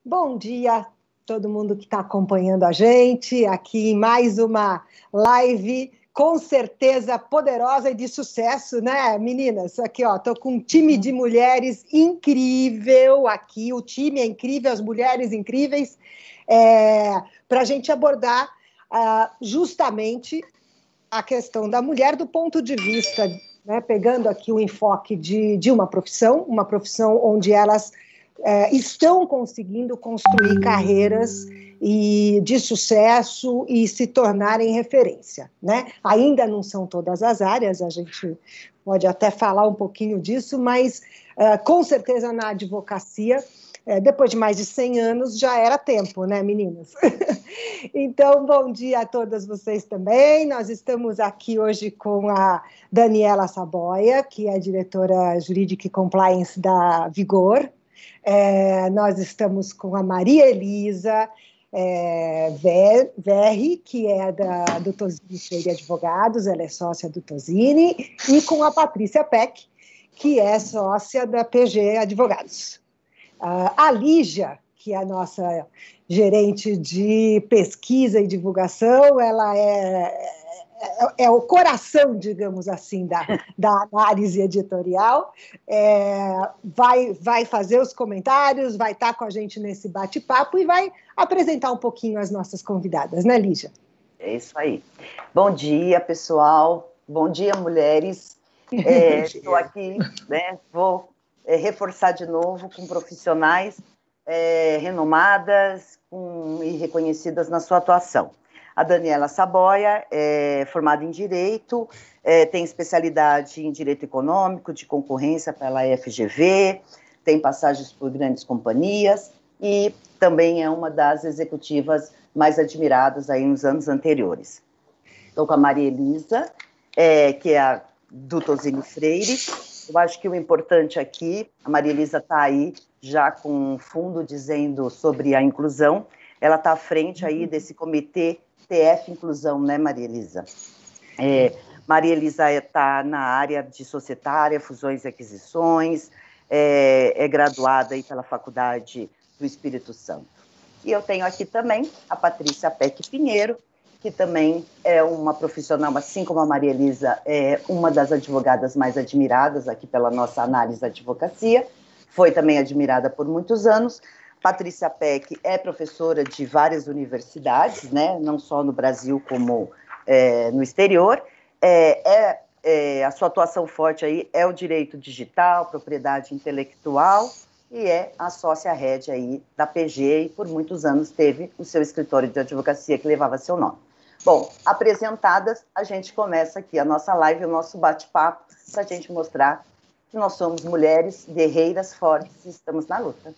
Bom dia, todo mundo que está acompanhando a gente aqui em mais uma live, com certeza poderosa e de sucesso, né, meninas? Aqui, ó, estou com um time de mulheres incrível aqui, o time é incrível, as mulheres incríveis, para a gente abordar justamente a questão da mulher do ponto de vista, né, pegando aqui o enfoque de uma profissão onde elas estão conseguindo construir carreiras de sucesso e se tornarem referência, né? Ainda não são todas as áreas, a gente pode até falar um pouquinho disso, mas com certeza na advocacia, depois de mais de 100 anos, já era tempo, né, meninas? Então, bom dia a todas vocês também. Nós estamos aqui hoje com a Daniela Saboia, que é diretora jurídica e compliance da Vigor. Nós estamos com a Maria Elisa Verri, que é do Tosini Freire Advogados, ela é sócia do Tosini, e com a Patrícia Peck, que é sócia da PG Advogados. A Lígia, que é a nossa gerente de pesquisa e divulgação, ela é o coração, digamos assim, da análise editorial, vai fazer os comentários, vai estar com a gente nesse bate-papo e vai apresentar um pouquinho as nossas convidadas, né, Lígia? É isso aí. Bom dia, pessoal. Bom dia, mulheres. Estou aqui, né, vou reforçar de novo com profissionais renomadas e reconhecidas na sua atuação. A Daniela Saboia é formada em Direito, tem especialidade em Direito Econômico, de concorrência pela FGV, tem passagens por grandes companhias e também é uma das executivas mais admiradas aí nos anos anteriores. Estou com a Maria Elisa, que é a do Tosini Freire. Eu acho que o importante aqui, a Maria Elisa está aí já com um fundo dizendo sobre a inclusão, ela está à frente aí desse comitê TF Inclusão, né, Maria Elisa? Maria Elisa está na área de societária, fusões e aquisições, é graduada aí pela Faculdade do Espírito Santo. E eu tenho aqui também a Patrícia Peck Pinheiro, que também é uma profissional, assim como a Maria Elisa, é uma das advogadas mais admiradas aqui pela nossa análise da advocacia, foi também admirada por muitos anos. Patrícia Peck é professora de várias universidades, né, não só no Brasil como no exterior. A sua atuação forte aí é o direito digital, propriedade intelectual, e é a sócia-head aí da PG, e por muitos anos teve o seu escritório de advocacia que levava seu nome. Bom, apresentadas, a gente começa aqui a nossa live, o nosso bate-papo, para a gente mostrar que nós somos mulheres guerreiras fortes e estamos na luta.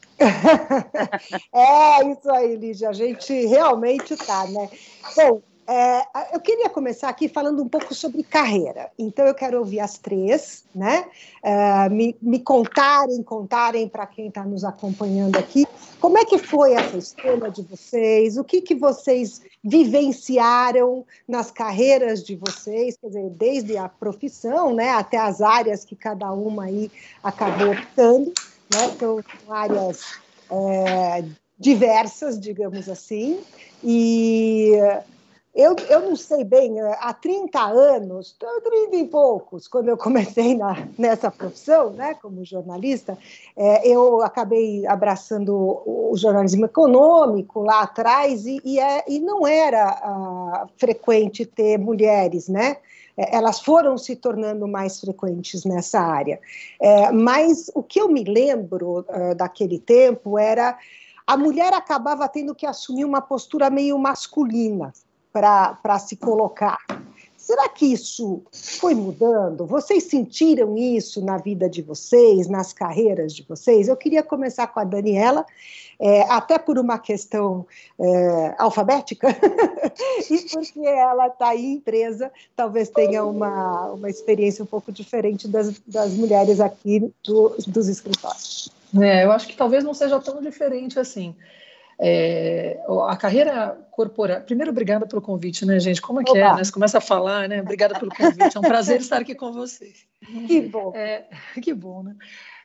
É isso aí, Lígia, a gente realmente está, né? Bom, eu queria começar aqui falando um pouco sobre carreira. Então, eu quero ouvir as três, né? Me contarem para quem está nos acompanhando aqui, como é que foi essa escolha de vocês, o que vocês vivenciaram nas carreiras de vocês, quer dizer, desde a profissão, né, até as áreas que cada uma aí acabou optando, né? São áreas diversas, digamos assim, e eu não sei bem, há 30 anos, 30 e poucos, quando eu comecei nessa profissão, né, como jornalista, eu acabei abraçando o jornalismo econômico lá atrás, e não era frequente ter mulheres, né? Elas foram se tornando mais frequentes nessa área. Mas o que eu me lembro daquele tempo era a mulher acabava tendo que assumir uma postura meio masculina para se colocar. Será que isso foi mudando? Vocês sentiram isso na vida de vocês, nas carreiras de vocês? Eu queria começar com a Daniela, até por uma questão alfabética, e porque ela está aí empresa, talvez tenha uma experiência um pouco diferente das mulheres aqui dos escritórios. Eu acho que talvez não seja tão diferente assim. A carreira corporativa... Primeiro, obrigada pelo convite, né, gente? Como é que é, né? Você começa a falar, né? Obrigada pelo convite. É um prazer estar aqui com vocês. Que bom. Que bom, né?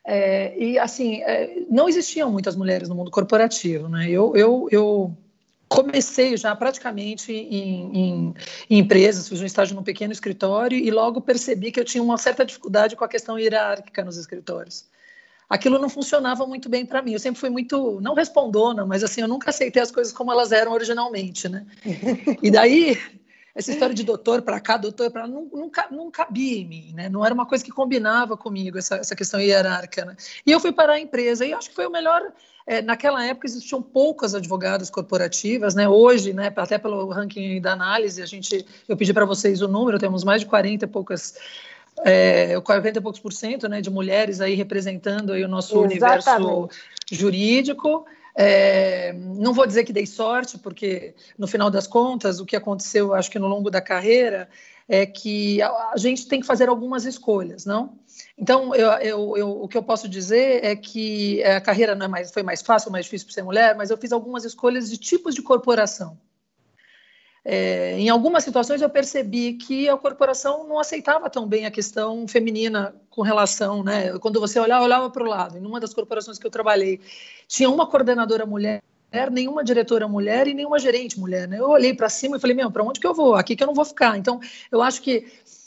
E, assim, não existiam muitas mulheres no mundo corporativo, né? Eu comecei já praticamente em empresas, fiz um estágio num pequeno escritório e logo percebi que eu tinha uma certa dificuldade com a questão hierárquica nos escritórios. Aquilo não funcionava muito bem para mim. Eu sempre fui muito, não respondona, mas assim, eu nunca aceitei as coisas como elas eram originalmente, né? E daí, essa história de doutor para cá, doutor para lá, não cabia em mim, né? Não era uma coisa que combinava comigo, essa questão hierárquica, né? E eu fui parar a empresa, e acho que foi o melhor. Naquela época existiam poucas advogadas corporativas, né? Hoje, né, até pelo ranking da análise, eu pedi para vocês o número, temos mais de 40 e poucos por cento, né, de mulheres aí representando aí o nosso universo jurídico. Não vou dizer que dei sorte, porque no final das contas o que aconteceu, acho que no longo da carreira, é que a gente tem que fazer algumas escolhas, não? Então, o que eu posso dizer é que a carreira foi mais fácil, mais difícil por ser mulher, mas eu fiz algumas escolhas de tipos de corporação. Em algumas situações eu percebi que a corporação não aceitava tão bem a questão feminina com relação, né? Quando você olhava para o lado. Em uma das corporações que eu trabalhei, tinha uma coordenadora mulher, nenhuma diretora mulher e nenhuma gerente mulher, né? Eu olhei para cima e falei, para onde que eu vou? Aqui que eu não vou ficar. Então, eu acho que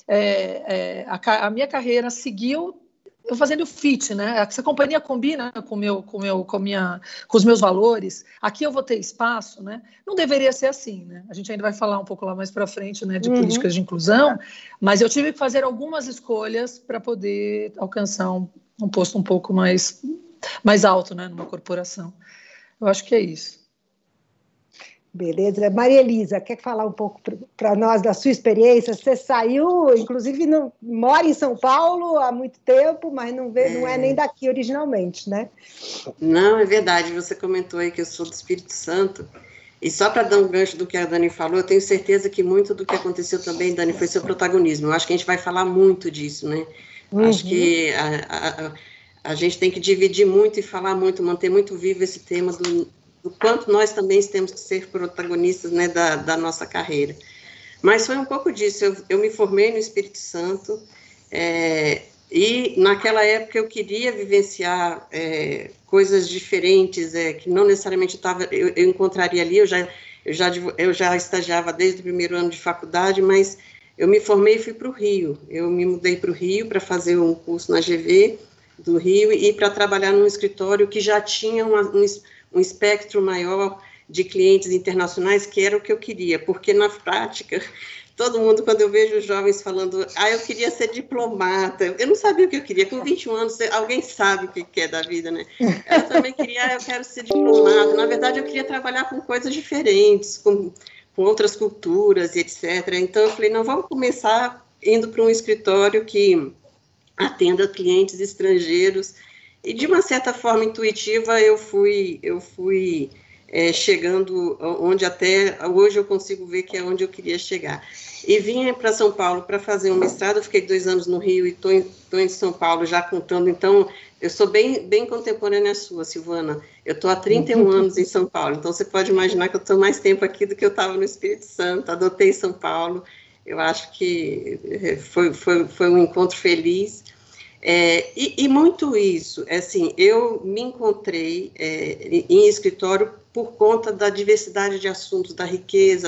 a minha carreira seguiu eu fazendo fit, né? Essa companhia combina com os meus valores. Aqui eu vou ter espaço, né? Não deveria ser assim, né? A gente ainda vai falar um pouco lá mais para frente, né, de políticas de inclusão, mas eu tive que fazer algumas escolhas para poder alcançar um posto um pouco mais alto, né, numa corporação. Eu acho que é isso. Beleza. Maria Elisa, quer falar um pouco para nós da sua experiência? Você saiu, inclusive, mora em São Paulo há muito tempo, mas não é nem daqui originalmente, né? Não, é verdade. Você comentou aí que eu sou do Espírito Santo. E só para dar um gancho do que a Dani falou, eu tenho certeza que muito do que aconteceu também, Dani, foi seu protagonismo. Eu acho que a gente vai falar muito disso, né? Acho que a gente tem que dividir muito e falar muito, manter muito vivo esse tema do quanto nós também temos que ser protagonistas, né, da nossa carreira. Mas foi um pouco disso. Eu me formei no Espírito Santo e naquela época eu queria vivenciar coisas diferentes, que não necessariamente eu encontraria ali. Eu já estagiava desde o primeiro ano de faculdade, mas eu me formei e fui para o Rio. Eu me mudei para o Rio para fazer um curso na GV do Rio e para trabalhar num escritório que já tinha um espectro maior de clientes internacionais, que era o que eu queria, porque na prática, todo mundo, quando eu vejo os jovens falando, eu queria ser diplomata, eu não sabia o que eu queria, com 21 anos, alguém sabe o que é da vida, né? Eu também queria, eu quero ser diplomata, na verdade eu queria trabalhar com coisas diferentes, com outras culturas e etc. Então eu falei, não, vamos começar indo para um escritório que atenda clientes estrangeiros. E, de uma certa forma intuitiva, eu fui chegando onde até hoje eu consigo ver que é onde eu queria chegar. E vim para São Paulo para fazer um mestrado, eu fiquei 2 anos no Rio e estou em São Paulo já contando. Então, eu sou bem contemporânea sua, Silvana. Eu estou há 31 anos em São Paulo, então você pode imaginar que eu estou mais tempo aqui do que eu estava no Espírito Santo, adotei São Paulo. Eu acho que foi um encontro feliz. E muito isso, assim, eu me encontrei em escritório por conta da diversidade de assuntos, da riqueza,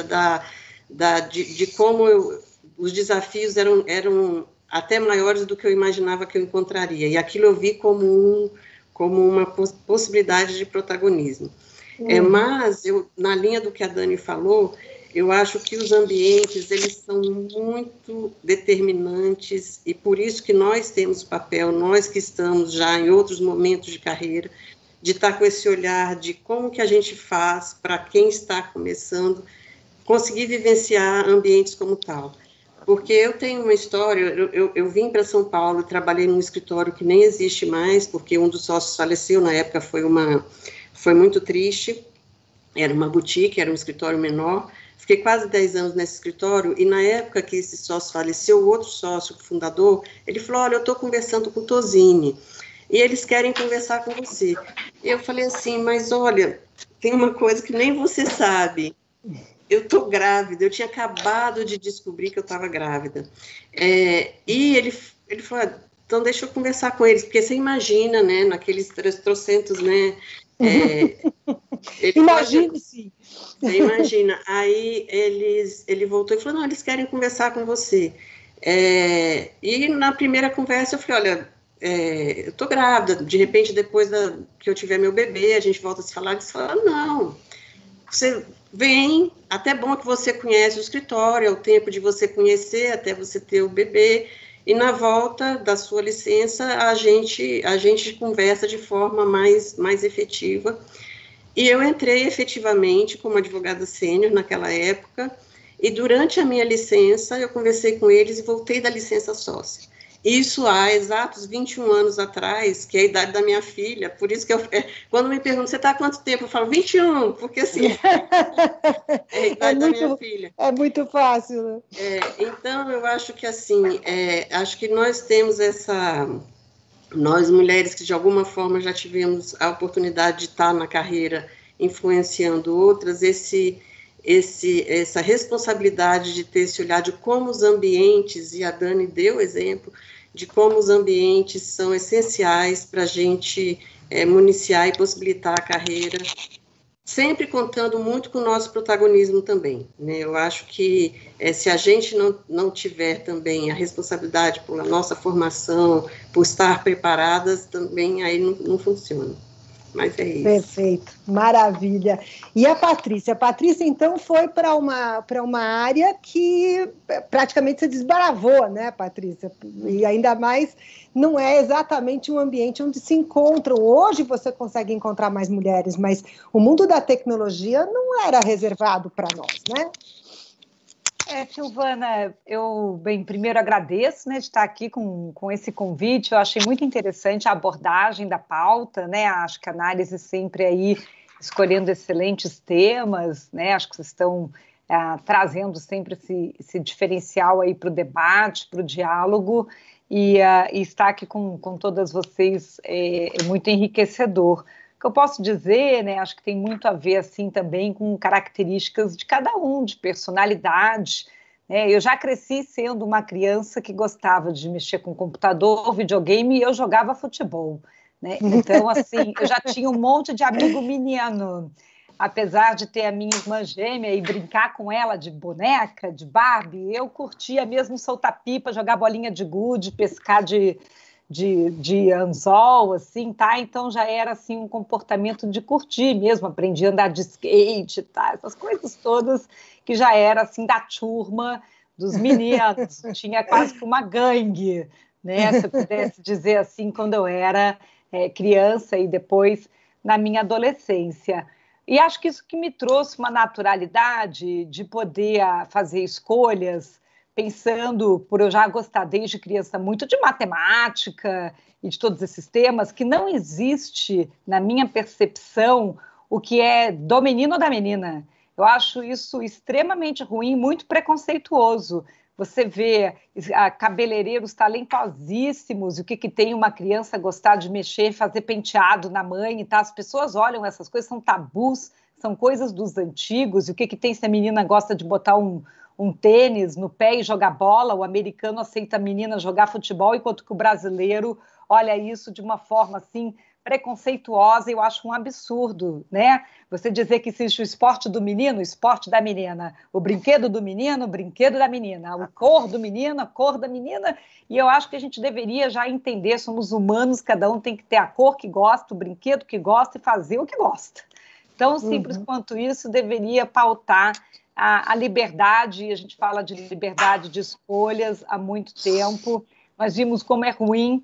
de como os desafios eram até maiores do que eu imaginava que eu encontraria, e aquilo eu vi como uma possibilidade de protagonismo. Mas, na linha do que a Dani falou, eu acho que os ambientes, eles são muito determinantes e por isso que nós temos papel, nós que estamos já em outros momentos de carreira, de estar com esse olhar de como que a gente faz para quem está começando, conseguir vivenciar ambientes como tal. Porque eu tenho uma história, eu vim para São Paulo, trabalhei num escritório que nem existe mais, porque um dos sócios faleceu, na época foi muito triste, era uma boutique, era um escritório menor. Fiquei quase 10 anos nesse escritório e na época que esse sócio faleceu, o outro sócio, o fundador, ele falou, olha, eu estou conversando com o Tosini e eles querem conversar com você. E eu falei assim, mas olha, tem uma coisa que nem você sabe, eu estou grávida, eu tinha acabado de descobrir que eu estava grávida. E ele falou, então deixa eu conversar com eles, porque você imagina, né, naqueles 300, né, Imagine sim. Você imagina, aí ele voltou e falou, não, eles querem conversar com você. E na primeira conversa eu falei, olha, eu tô grávida, de repente depois que eu tiver meu bebê, a gente volta a se falar, eles falaram, não, você vem, até bom que você conhece o escritório, é o tempo de você conhecer até você ter o bebê, e na volta da sua licença a gente conversa de forma mais efetiva. E eu entrei efetivamente como advogada sênior naquela época, e durante a minha licença eu conversei com eles e voltei da licença sócia. Isso há exatos 21 anos atrás, que é a idade da minha filha, por isso que quando me perguntam, você está há quanto tempo? Eu falo 21, porque assim, é a idade da minha filha. É muito fácil, né? Então, eu acho que assim, acho que nós temos nós mulheres que de alguma forma já tivemos a oportunidade de estar na carreira influenciando outras, essa responsabilidade de ter esse olhar de como os ambientes, e a Dani deu exemplo, de como os ambientes são essenciais para a gente municiar e possibilitar a carreira, sempre contando muito com o nosso protagonismo também, né? Eu acho que se a gente não tiver também a responsabilidade pela nossa formação, por estar preparadas, também aí não funciona. Mas é isso. Perfeito, maravilha. E a Patrícia? A Patrícia, então, foi para uma área que praticamente se desbravou, né, Patrícia? E ainda mais não é exatamente um ambiente onde se encontram. Hoje você consegue encontrar mais mulheres, mas o mundo da tecnologia não era reservado para nós, né? Silvana, primeiro agradeço, né, de estar aqui com esse convite. Eu achei muito interessante a abordagem da pauta, né? Acho que a análise sempre aí escolhendo excelentes temas, né? Acho que vocês estão trazendo sempre esse diferencial aí para o debate, para o diálogo, e estar aqui com todas vocês é muito enriquecedor. O que eu posso dizer, né, acho que tem muito a ver assim também com características de cada um, de personalidade, né? Eu já cresci sendo uma criança que gostava de mexer com computador, videogame, e eu jogava futebol, né? Então, assim, eu já tinha um monte de amigo menino, apesar de ter a minha irmã gêmea e brincar com ela de boneca, de Barbie, eu curtia mesmo soltar pipa, jogar bolinha de gude, pescar de anzol, assim, tá? Então já era, assim, um comportamento de curtir mesmo, aprendi a andar de skate, tá? Essas coisas todas que já era, assim, da turma dos meninos, tinha quase que uma gangue, né? Se eu pudesse dizer assim, quando eu era criança e depois na minha adolescência. E acho que isso que me trouxe uma naturalidade de poder fazer escolhas, pensando, por eu já gostar desde criança muito de matemática e de todos esses temas, que não existe, na minha percepção, o que é do menino ou da menina. Eu acho isso extremamente ruim, muito preconceituoso. Você vê cabeleireiros talentosíssimos, o que tem uma criança gostar de mexer, fazer penteado na mãe, tá? As pessoas olham essas coisas, são tabus, são coisas dos antigos, e o que tem se a menina gosta de botar um tênis no pé e jogar bola, o americano aceita a menina jogar futebol, enquanto que o brasileiro olha isso de uma forma assim preconceituosa. Eu acho um absurdo, né? Você dizer que existe o esporte do menino, o esporte da menina, o brinquedo do menino, o brinquedo da menina, a cor do menino, a cor da menina, e eu acho que a gente deveria já entender, somos humanos, cada um tem que ter a cor que gosta, o brinquedo que gosta e fazer o que gosta. Tão simples quanto isso deveria pautar a liberdade. A gente fala de liberdade de escolhas há muito tempo. Nós vimos como é ruim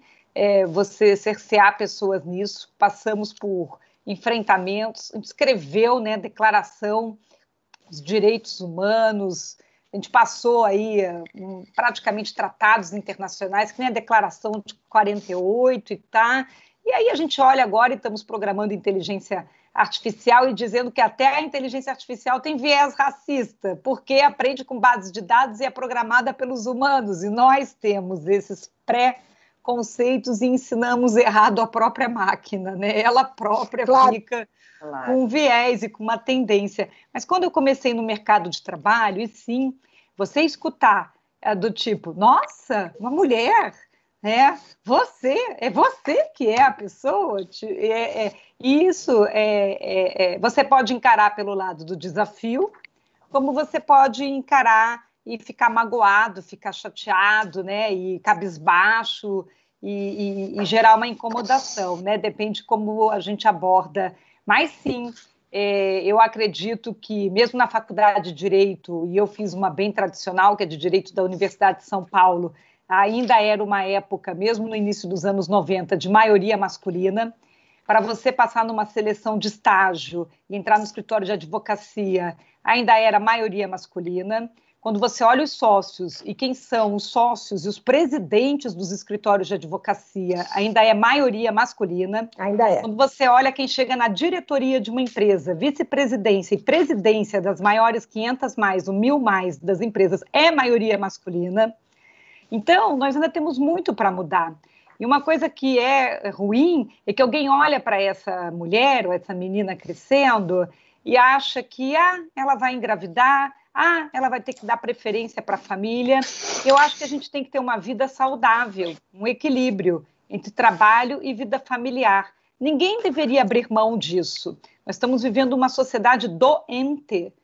você cercear pessoas nisso. Passamos por enfrentamentos. A gente escreveu, né, Declaração dos Direitos Humanos. A gente passou aí praticamente tratados internacionais, que nem a Declaração de 48 e tá. E aí a gente olha agora e estamos programando inteligência artificial e dizendo que até a inteligência artificial tem viés racista, porque aprende com bases de dados e é programada pelos humanos, e nós temos esses pré-conceitos e ensinamos errado a própria máquina, né? Ela própria fica com viés e com uma tendência. Mas quando eu comecei no mercado de trabalho, e sim, você escutar do tipo, nossa, uma mulher né? É você que é a pessoa. Isso você pode encarar pelo lado do desafio, como você pode encarar e ficar magoado, ficar chateado, né? E cabisbaixo e gerar uma incomodação, né? Depende como a gente aborda. Mas sim, eu acredito que mesmo na faculdade de Direito, e eu fiz uma bem tradicional, que é de Direito da Universidade de São Paulo, ainda era uma época, mesmo no início dos anos 90, de maioria masculina. Para você passar numa seleção de estágio e entrar no escritório de advocacia, ainda era maioria masculina. Quando você olha os sócios e quem são os sócios e os presidentes dos escritórios de advocacia, ainda é maioria masculina. Ainda é. Quando você olha quem chega na diretoria de uma empresa, vice-presidência e presidência das maiores 500 mais, ou 1000 mais das empresas, é maioria masculina. Então, nós ainda temos muito para mudar. E uma coisa que é ruim é que alguém olha para essa mulher ou essa menina crescendo e acha que ela vai engravidar, ela vai ter que dar preferência para a família. Eu acho que a gente tem que ter uma vida saudável, um equilíbrio entre trabalho e vida familiar. Ninguém deveria abrir mão disso. Nós estamos vivendo uma sociedade doente,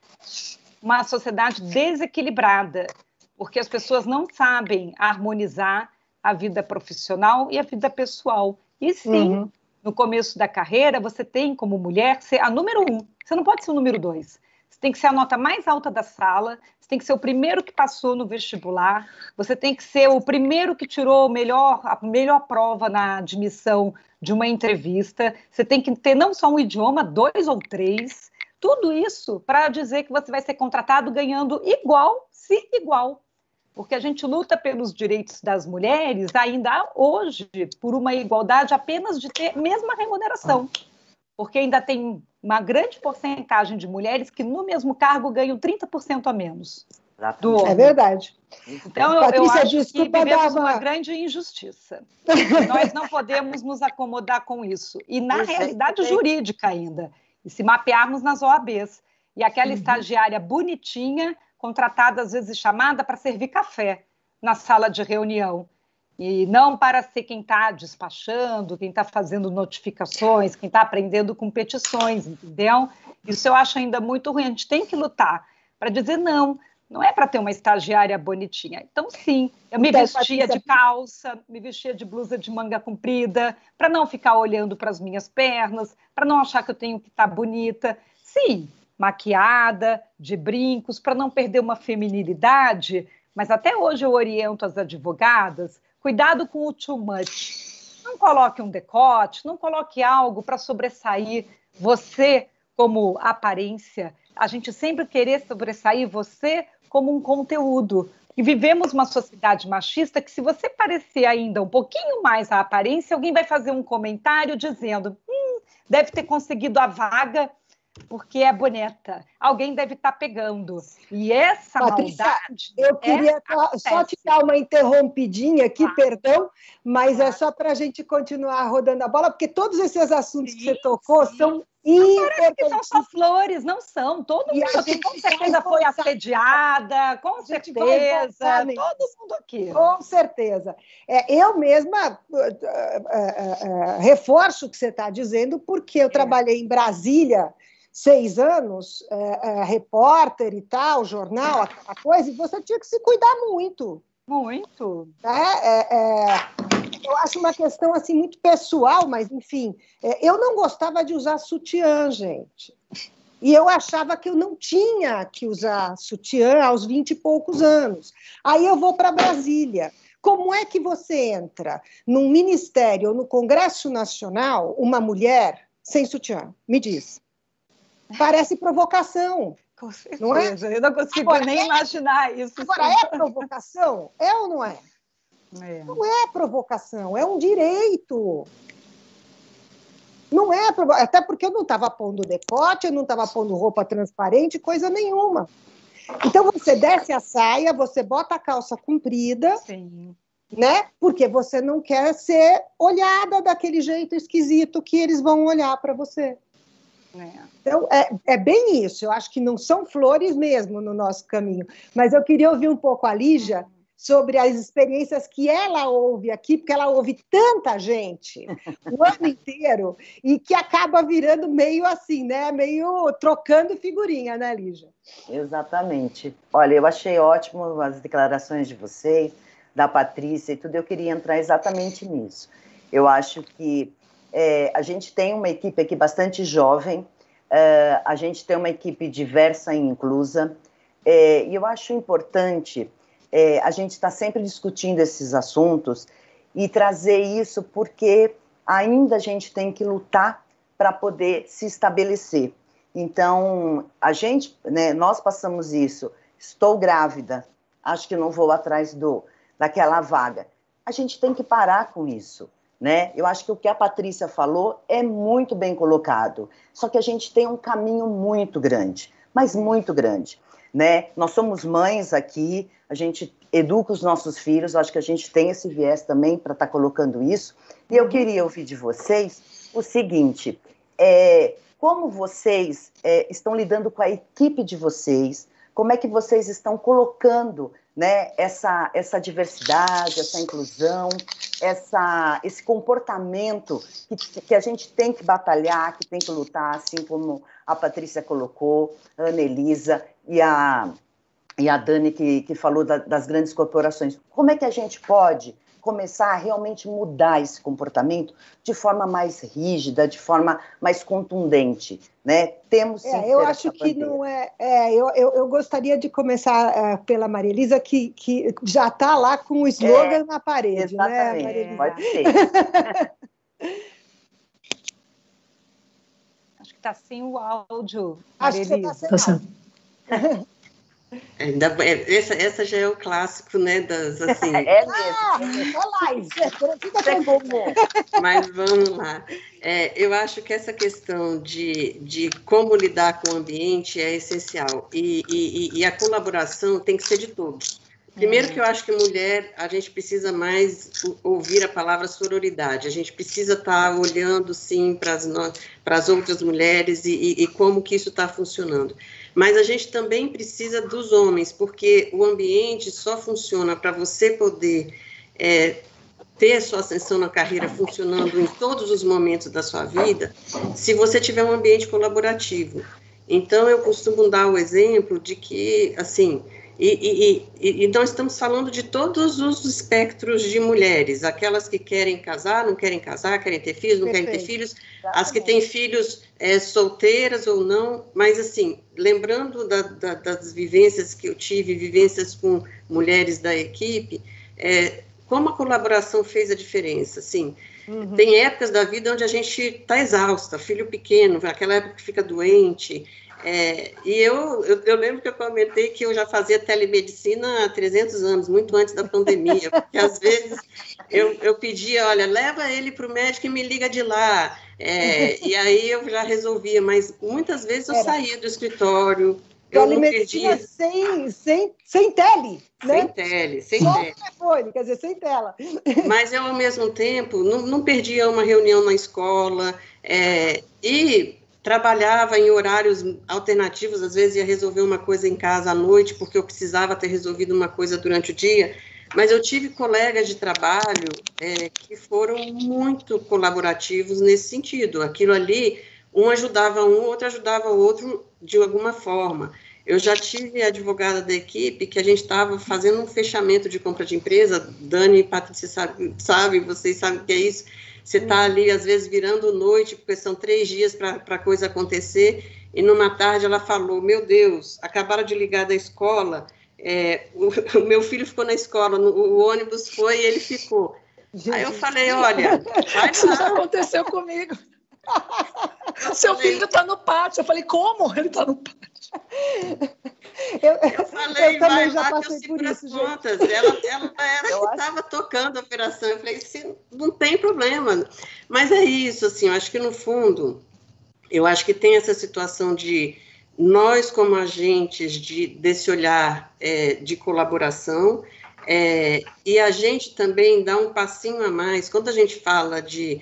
uma sociedade desequilibrada, porque as pessoas não sabem harmonizar a vida profissional e a vida pessoal. E sim, no começo da carreira, você tem como mulher ser a número 1. Você não pode ser o número 2. Você tem que ser a nota mais alta da sala, você tem que ser o primeiro que passou no vestibular, você tem que ser o primeiro que tirou a melhor prova na admissão de uma entrevista, você tem que ter não só um idioma, 2 ou 3, tudo isso para dizer que você vai ser contratado ganhando igual, se igual. Porque a gente luta pelos direitos das mulheres, ainda hoje, por uma igualdade apenas de ter a mesma remuneração. Porque ainda tem uma grande porcentagem de mulheres que no mesmo cargo ganham 30% a menos do homem. É verdade. Então, eu acho que vivemos uma grande injustiça. Nós não podemos nos acomodar com isso. E na realidade jurídica ainda. E se mapearmos nas OABs. E aquela estagiária bonitinha, contratada, às vezes chamada para servir café na sala de reunião. E não para ser quem está despachando, quem está fazendo notificações, quem está aprendendo com petições, entendeu? Isso eu acho ainda muito ruim. A gente tem que lutar para dizer não é para ter uma estagiária bonitinha. Então, sim, eu me vestia de calça, me vestia de blusa de manga comprida, para não ficar olhando para as minhas pernas, para não achar que eu tenho que estar bonita. Sim, maquiada, de brincos, para não perder uma feminilidade, mas até hoje eu oriento as advogadas, cuidado com o too much. Não coloque um decote, não coloque algo para sobressair você como aparência, a gente sempre querer sobressair você como um conteúdo. E vivemos uma sociedade machista que se você parecer ainda um pouquinho mais a aparência, alguém vai fazer um comentário dizendo deve ter conseguido a vaga porque é bonita. Alguém deve estar pegando. E essa Patrícia, maldade... eu queria só te dar uma interrompidinha aqui, perdão, mas é só para a gente continuar rodando a bola, porque todos esses assuntos que você tocou são importantes. Parece que são só flores, não são. Todo mundo aqui com certeza foi assediada, com certeza, todo mundo aqui. Com certeza. Eu mesma reforço o que você está dizendo, porque eu trabalhei em Brasília 6 anos, repórter e tal, jornal, aquela coisa, e você tinha que se cuidar muito. Muito. Eu acho uma questão assim, muito pessoal, mas, enfim, eu não gostava de usar sutiã, gente. E eu achava que eu não tinha que usar sutiã aos 20 e poucos anos. Aí eu vou para Brasília. Como é que você entra num ministério ou no Congresso Nacional, uma mulher sem sutiã? Me diz. Parece provocação. Com certeza, não é? Eu não consigo nem imaginar isso. Agora, é provocação? É ou não é? Não é provocação, é um direito. Não é provocação, até porque eu não estava pondo decote, eu não estava pondo roupa transparente, coisa nenhuma. Então, você desce a saia, você bota a calça comprida, sim, né? Porque você não quer ser olhada daquele jeito esquisito que eles vão olhar para você. Então, é bem isso. Eu acho que não são flores mesmo no nosso caminho. Mas eu queria ouvir um pouco a Lígia sobre as experiências que ela ouve aqui, porque ela ouve tanta gente o ano inteiro, e que acaba virando meio assim, né? Meio trocando figurinha, né, Lígia? Exatamente. Olha, eu achei ótimo as declarações de vocês, da Patrícia e tudo, eu queria entrar exatamente nisso. Eu acho que a gente tem uma equipe aqui bastante jovem, a gente tem uma equipe diversa e inclusa, e eu acho importante a gente estar sempre discutindo esses assuntos e trazer isso porque ainda a gente tem que lutar para poder se estabelecer. Então, a gente, né, nós passamos isso, estou grávida, acho que não vou atrás daquela vaga. A gente tem que parar com isso, né? Eu acho que o que a Patrícia falou é muito bem colocado, só que a gente tem um caminho muito grande, mas muito grande, né? Nós somos mães aqui, a gente educa os nossos filhos, acho que a gente tem esse viés também para estar colocando isso, e eu queria ouvir de vocês o seguinte, como vocês estão lidando com a equipe de vocês, como é que vocês estão colocando, né, essa diversidade, essa inclusão, esse comportamento que a gente tem que batalhar, que tem que lutar, assim como a Patrícia colocou, a Ana Elisa e a Dani que falou das grandes corporações. Como é que a gente pode começar a realmente mudar esse comportamento de forma mais rígida, de forma mais contundente, né? Temos sim eu acho que não eu gostaria de começar pela Maria Elisa, que já está lá com o slogan na parede, exatamente, né, Maria Elisa? Pode ser. Acho que está sem o áudio, Acho Maria que Elisa. você está sem. Essa já é o clássico, né? Das, assim... mesmo. Live. É comum. Mas vamos lá. Eu acho que essa questão de como lidar com o ambiente é essencial. E a colaboração tem que ser de todos. Primeiro que eu acho que mulher, a gente precisa mais ouvir a palavra sororidade. A gente precisa estar olhando, sim, para as outras mulheres e como que isso está funcionando. Mas a gente também precisa dos homens, porque o ambiente só funciona para você poder ter sua ascensão na carreira funcionando em todos os momentos da sua vida, se você tiver um ambiente colaborativo. Então, eu costumo dar o exemplo de que, assim, e nós estamos falando de todos os espectros de mulheres, aquelas que querem casar, não querem casar, querem ter filhos, não querem ter filhos, as que têm filhos solteiras ou não, mas assim, lembrando das vivências que eu tive, vivências com mulheres da equipe, como a colaboração fez a diferença, assim, tem épocas da vida onde a gente está exausta, filho pequeno, aquela época que fica doente. E eu lembro que eu comentei que eu já fazia telemedicina há 300 anos, muito antes da pandemia, porque às vezes eu pedia, olha, leva ele para o médico e me liga de lá, e aí eu já resolvia, mas muitas vezes eu saía do escritório, eu não perdia... sem tele, né? Sem só tele. Telefone, quer dizer, sem tela. Mas eu, ao mesmo tempo, não perdia uma reunião na escola, e trabalhava em horários alternativos, às vezes ia resolver uma coisa em casa à noite, porque eu precisava ter resolvido uma coisa durante o dia, mas eu tive colegas de trabalho que foram muito colaborativos nesse sentido. Aquilo ali, um ajudava um, outro ajudava o outro de alguma forma. Eu já tive a advogada da equipe que a gente estava fazendo um fechamento de compra de empresa, Dani e Patrícia sabe, vocês sabem o que é isso. Você está ali, às vezes, virando noite, porque são 3 dias para a coisa acontecer, e numa tarde ela falou, meu Deus, acabaram de ligar da escola, o meu filho ficou na escola, o ônibus foi e ele ficou. Jesus. Aí eu falei, olha, vai isso já aconteceu comigo. Seu filho está no pátio. Eu falei, como? Ele está no pátio. Eu falei, eu também já passei por isso, contas. Ela era que estava tocando a operação. Eu falei, não tem problema. Mas é isso, assim, eu acho que no fundo, eu acho que tem essa situação de nós como agentes desse olhar de colaboração, e a gente também dá um passinho a mais. Quando a gente fala de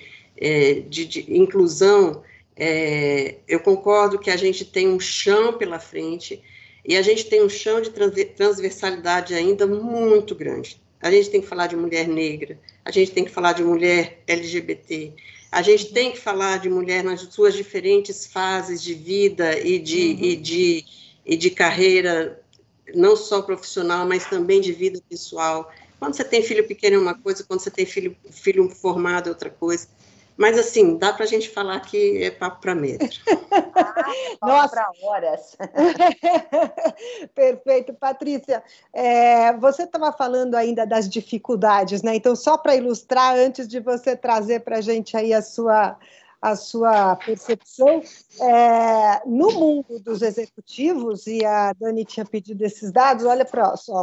inclusão, eu concordo que a gente tem um chão pela frente, E a gente tem um chão de transversalidade ainda muito grande. A gente tem que falar de mulher negra, a gente tem que falar de mulher LGBT, a gente tem que falar de mulher nas suas diferentes fases de vida e de carreira, não só profissional, mas também de vida pessoal. Quando você tem filho pequeno é uma coisa, quando você tem filho formado é outra coisa. Mas, assim, dá para a gente falar que é papo para metro. Nossa, para horas. Perfeito. Patrícia, você estava falando ainda das dificuldades, né? Então, só para ilustrar, antes de você trazer para a gente aí a sua percepção, no mundo dos executivos, e a Dani tinha pedido esses dados, olha para só,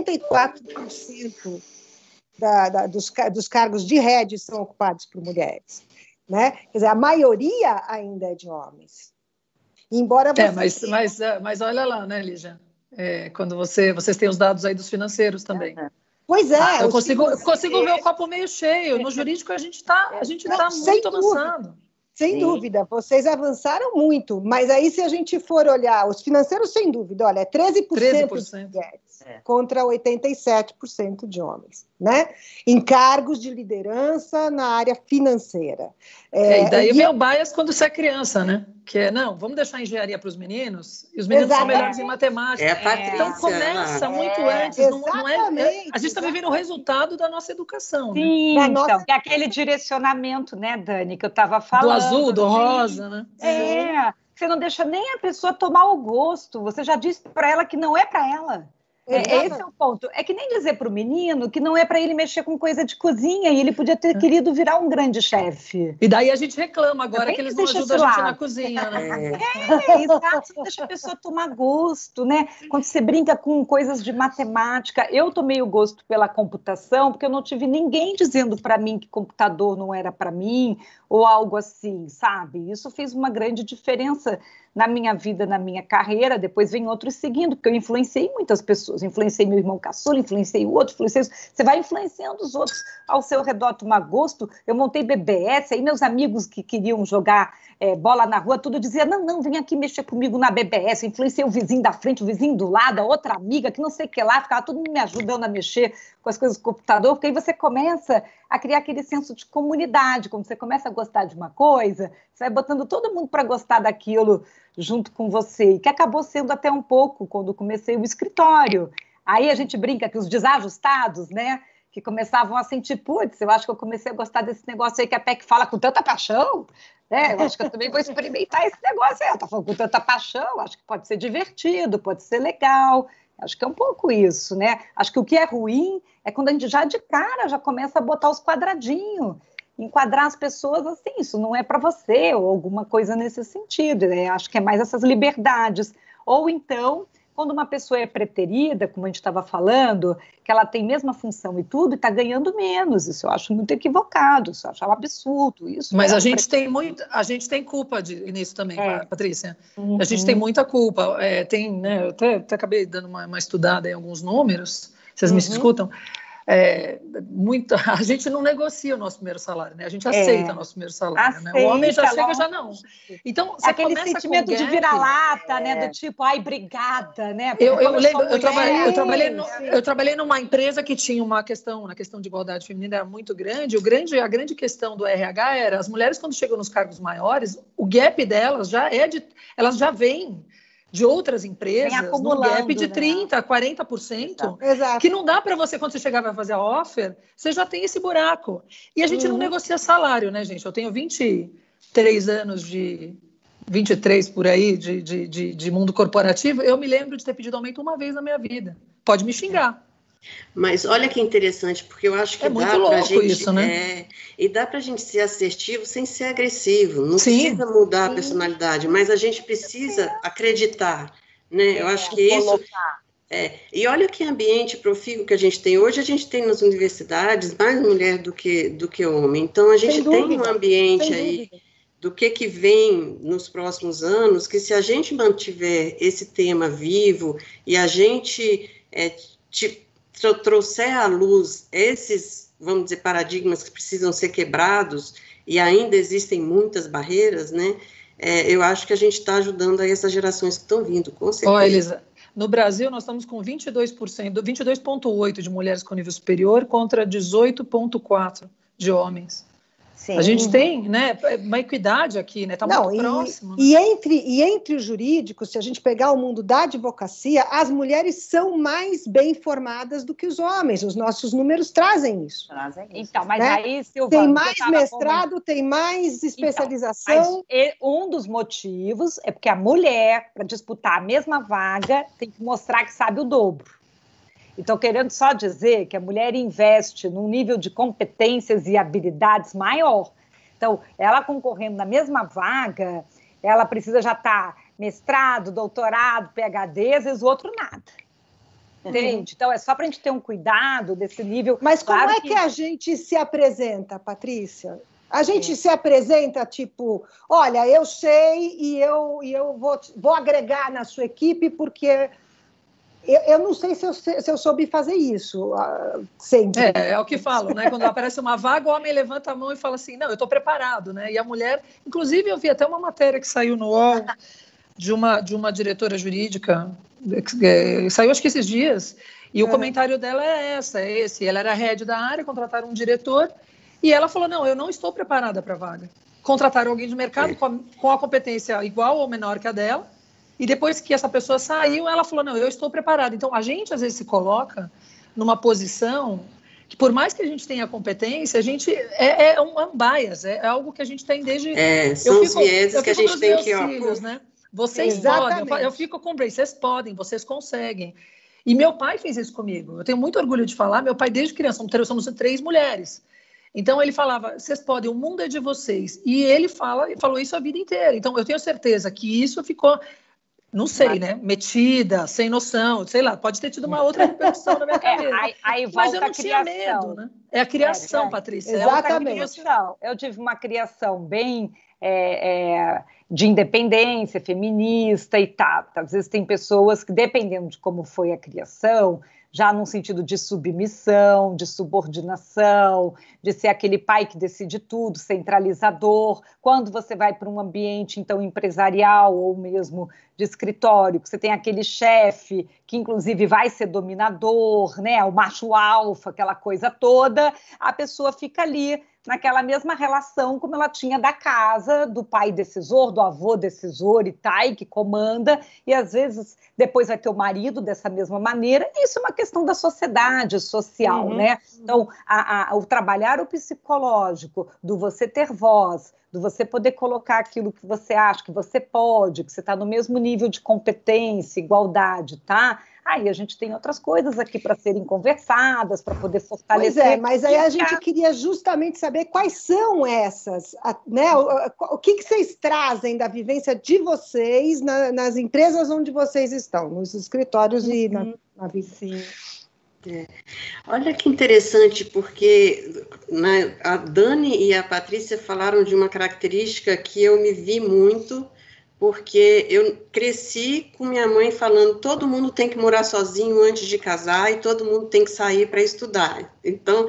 44% dos cargos de head são ocupados por mulheres, né? Quer dizer, a maioria ainda é de homens. Embora mas olha lá, né, Lígia? Quando vocês têm os dados aí dos financeiros também. Pois é. Eu consigo ver o copo meio cheio. No jurídico a gente tá muito avançado. Sem dúvida, vocês avançaram muito, mas aí se a gente for olhar, os financeiros, sem dúvida, olha, 13% de mulheres contra 87% de homens, né? Em cargos de liderança na área financeira. E daí vem o bias quando você é criança, né? Que vamos deixar a engenharia para os meninos, e os meninos são melhores em matemática. Então começa muito antes. A gente está vivendo o resultado da nossa educação. Sim, né? Então, é aquele direcionamento, né, Dani, que eu estava falando. Do azul, do rosa, né? Você não deixa nem a pessoa tomar o gosto, você já disse para ela que não é para ela. Esse é o ponto. É que nem dizer para o menino que não é para ele mexer com coisa de cozinha e ele podia ter querido virar um grande chefe. E daí a gente reclama agora que eles não ajudam a gente na cozinha, né? Exato. Você deixa a pessoa tomar gosto, né? Quando você brinca com coisas de matemática. Eu tomei o gosto pela computação porque eu não tive ninguém dizendo para mim que computador não era para mim ou algo assim, sabe? Isso fez uma grande diferença na minha vida, na minha carreira. Depois vem outros seguindo, porque eu influenciei muitas pessoas. Influenciei meu irmão caçula, influenciei o outro, Você vai influenciando os outros ao seu redor, tomar gosto. Eu montei BBS, aí meus amigos que queriam jogar bola na rua, tudo dizia, não, vem aqui mexer comigo na BBS. Eu influenciei o vizinho da frente, o vizinho do lado, a outra amiga, que não sei o que lá, ficava todo mundo me ajudando a mexer com as coisas do computador, porque aí você começa a criar aquele senso de comunidade. Quando você começa a gostar de uma coisa, você vai botando todo mundo para gostar daquilo junto com você, e que acabou sendo até um pouco quando comecei o escritório. Aí a gente brinca que os desajustados, né, que começavam a sentir, putz, eu acho que eu comecei a gostar desse negócio aí que a PEC fala com tanta paixão, né? Eu acho que eu também vou experimentar esse negócio aí, ela tá falando com tanta paixão, acho que pode ser divertido, pode ser legal. Acho que é um pouco isso, né? Acho que o que é ruim é quando a gente já de cara já começa a botar os quadradinhos, enquadrar as pessoas assim, isso não é para você, ou alguma coisa nesse sentido, né? Acho que é mais essas liberdades. Ou então, quando uma pessoa é preterida, como a gente estava falando, que ela tem a mesma função e tudo, e está ganhando menos. Isso eu acho muito equivocado, isso eu acho um absurdo. Isso. Mas a gente tem culpa nisso também, Patrícia. A gente tem muita culpa. Né, eu até acabei dando uma estudada em alguns números, vocês me escutam. A gente não negocia o nosso primeiro salário, né? A gente aceita o nosso primeiro salário, né? O homem já chega, já não. Então, você aquele sentimento de vira-lata, né? Do tipo, ai, obrigada, né? Eu trabalhei numa empresa que tinha uma questão, na questão de igualdade feminina era muito grande. A grande questão do RH era as mulheres, quando chegam nos cargos maiores, o gap delas elas já vêm de outras empresas, num gap de 30%, 40%, Exato. Que não dá para você, quando você chegar vai fazer a offer, você já tem esse buraco. E a gente não negocia salário, né, gente? Eu tenho 23 anos 23 por aí de mundo corporativo, eu me lembro de ter pedido aumento uma vez na minha vida. Pode me xingar. Mas olha que interessante, porque eu acho que muito louco gente, isso, né? E dá para a gente ser assertivo sem ser agressivo. Não precisa mudar a personalidade, mas a gente precisa acreditar, né? Eu acho que isso. E olha que ambiente profícuo que a gente tem hoje. A gente tem nas universidades mais mulher do que homem. Então a gente tem um ambiente aí do que vem nos próximos anos, que se a gente mantiver esse tema vivo e a gente trouxer à luz esses, vamos dizer, paradigmas que precisam ser quebrados, e ainda existem muitas barreiras, né? Eu acho que a gente está ajudando aí essas gerações que estão vindo, com certeza. Elisa, No Brasil, nós estamos com 22%, 22,8% de mulheres com nível superior contra 18,4% de homens. Sim. A gente tem, né, uma equidade aqui, né? Está muito próximo. E entre os jurídicos, se a gente pegar o mundo da advocacia, as mulheres são mais bem formadas do que os homens. Os nossos números trazem isso. Então, mas né? aí, Silvana, tem mais mestrado, tem mais especialização. Então, um dos motivos é porque a mulher, para disputar a mesma vaga, tem que mostrar que sabe o dobro. Então, querendo só dizer que a mulher investe num nível de competências e habilidades maior. Então, ela concorrendo na mesma vaga, ela precisa já estar mestrado, doutorado, PhD, às vezes o outro nada. Entende? Então, é só para a gente ter um cuidado desse nível. Mas como é que a gente se apresenta, Patrícia? A gente se apresenta tipo, olha, eu sei e eu vou agregar na sua equipe porque... Eu não sei se eu soube fazer isso sempre. É o que falo, né? Quando aparece uma vaga, o homem levanta a mão e fala assim, não, eu estou preparado, né? E a mulher, inclusive eu vi até uma matéria que saiu no UOL de uma diretora jurídica, saiu acho que esses dias, e o comentário dela é esse, ela era head da área, contrataram um diretor, e ela falou, não, eu não estou preparada para a vaga. Contrataram alguém de mercado com a competência igual ou menor que a dela, e depois que essa pessoa saiu, ela falou, não, eu estou preparada. Então, a gente, às vezes, se coloca numa posição que, por mais que a gente tenha competência, a gente é um bias, é algo que a gente tem desde... São os vieses que a gente tem que... Filhos, né? Vocês podem, eu fico com o Bray, vocês podem, vocês conseguem. E meu pai fez isso comigo. Eu tenho muito orgulho de falar, meu pai, desde criança, somos 3 mulheres. Então, ele falava, vocês podem, o mundo é de vocês. E ele falou isso a vida inteira. Então, eu tenho certeza que isso ficou... Não sei, né? Metida, sem noção, sei lá, pode ter tido uma outra repercussão na minha cabeça. Mas eu não tinha medo, né? É a criação, Patrícia. Exatamente. Eu tive uma criação bem de independência, feminista e tal. Às vezes tem pessoas que, dependendo de como foi a criação, já num sentido de submissão, de subordinação, de ser aquele pai que decide tudo, centralizador. Quando você vai para um ambiente, então, empresarial ou mesmo de escritório, que você tem aquele chefe que, inclusive, vai ser dominador, né? O macho alfa, aquela coisa toda, a pessoa fica ali naquela mesma relação como ela tinha da casa, do pai decisor, do avô decisor e tal, que comanda, e às vezes depois vai ter o marido dessa mesma maneira. Isso é uma questão da sociedade social, né? Então, o trabalhar o psicológico, do você ter voz, do você poder colocar aquilo que você acha que você pode, que você está no mesmo nível de competência, igualdade, tá? Aí a gente tem outras coisas aqui para serem conversadas, para poder fortalecer. Pois mas aí a gente queria justamente saber quais são essas, né? O que vocês trazem da vivência de vocês nas empresas onde vocês estão, nos escritórios e na vida. Sim. Olha que interessante, porque a Dani e a Patrícia falaram de uma característica que eu me vi muito, porque eu cresci com minha mãe falando todo mundo tem que morar sozinho antes de casar e todo mundo tem que sair para estudar. Então,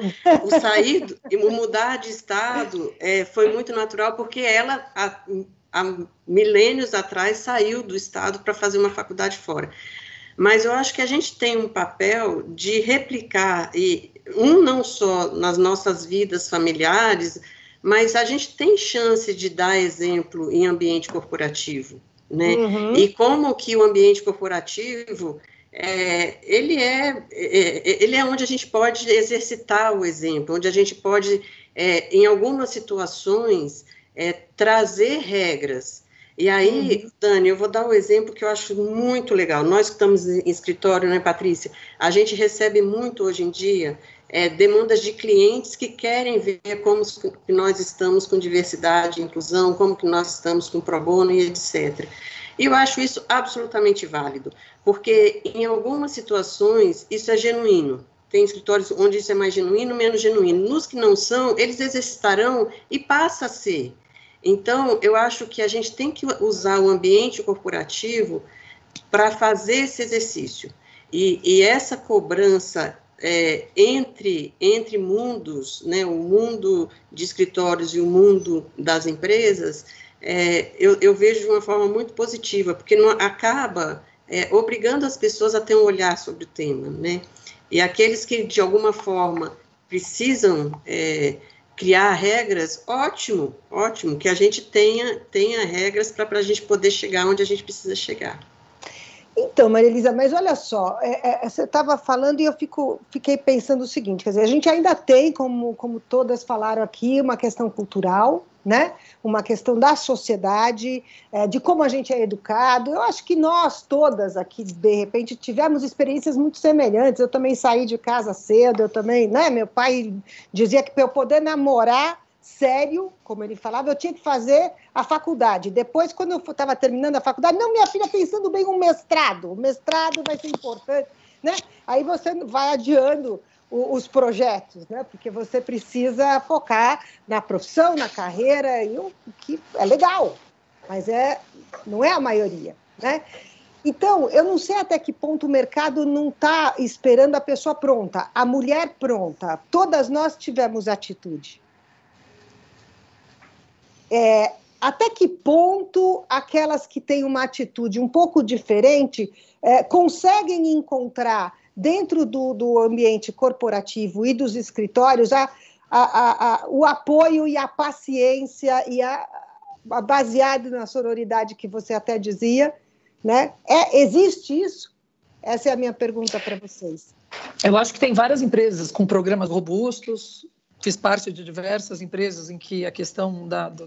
o mudar de estado foi muito natural, porque ela, há milênios atrás, saiu do estado para fazer uma faculdade fora. Mas eu acho que a gente tem um papel de replicar, não só nas nossas vidas familiares, mas a gente tem chance de dar exemplo em ambiente corporativo, né? E como que o ambiente corporativo, ele é onde a gente pode exercitar o exemplo, onde a gente pode, em algumas situações, trazer regras. E aí, Dani, eu vou dar um exemplo que eu acho muito legal. Nós que estamos em escritório, né, Patrícia? A gente recebe muito hoje em dia demandas de clientes que querem ver como que nós estamos com diversidade e inclusão, como que nós estamos com pro bono e etc. E eu acho isso absolutamente válido, porque em algumas situações isso é genuíno. Tem escritórios onde isso é mais genuíno, menos genuíno. Nos que não são, eles exercitarão e passa a ser. Então, eu acho que a gente tem que usar o ambiente corporativo para fazer esse exercício. E essa cobrança entre mundos, né, o mundo de escritórios e o mundo das empresas, eu vejo de uma forma muito positiva, porque não acaba obrigando as pessoas a ter um olhar sobre o tema, né? E aqueles que, de alguma forma, precisam criar regras, ótimo, que a gente tenha regras para a gente poder chegar onde a gente precisa chegar. Então, Maria Elisa, mas olha só, você estava falando e eu fiquei pensando o seguinte, quer dizer, a gente ainda tem, como todas falaram aqui, uma questão cultural, né? Uma questão da sociedade, de como a gente é educado. Eu acho que nós todas aqui, de repente, tivemos experiências muito semelhantes. Eu também saí de casa cedo, eu também, né? Meu pai dizia que para eu poder namorar sério, como ele falava, eu tinha que fazer a faculdade. Depois, quando eu estava terminando a faculdade, não, minha filha, pensando bem, um mestrado. O mestrado vai ser importante, né? Aí você vai adiando os projetos, né? Porque você precisa focar na profissão, na carreira, e o que é legal, mas não é a maioria, né? Então, eu não sei até que ponto o mercado não está esperando a pessoa pronta, a mulher pronta. Todas nós tivemos atitude. Até que ponto aquelas que têm uma atitude um pouco diferente conseguem encontrar dentro do ambiente corporativo e dos escritórios o apoio e a paciência e baseado na sororidade que você até dizia, né? Existe isso? Essa é a minha pergunta para vocês. Eu acho que tem várias empresas com programas robustos. Fiz parte de diversas empresas em que a questão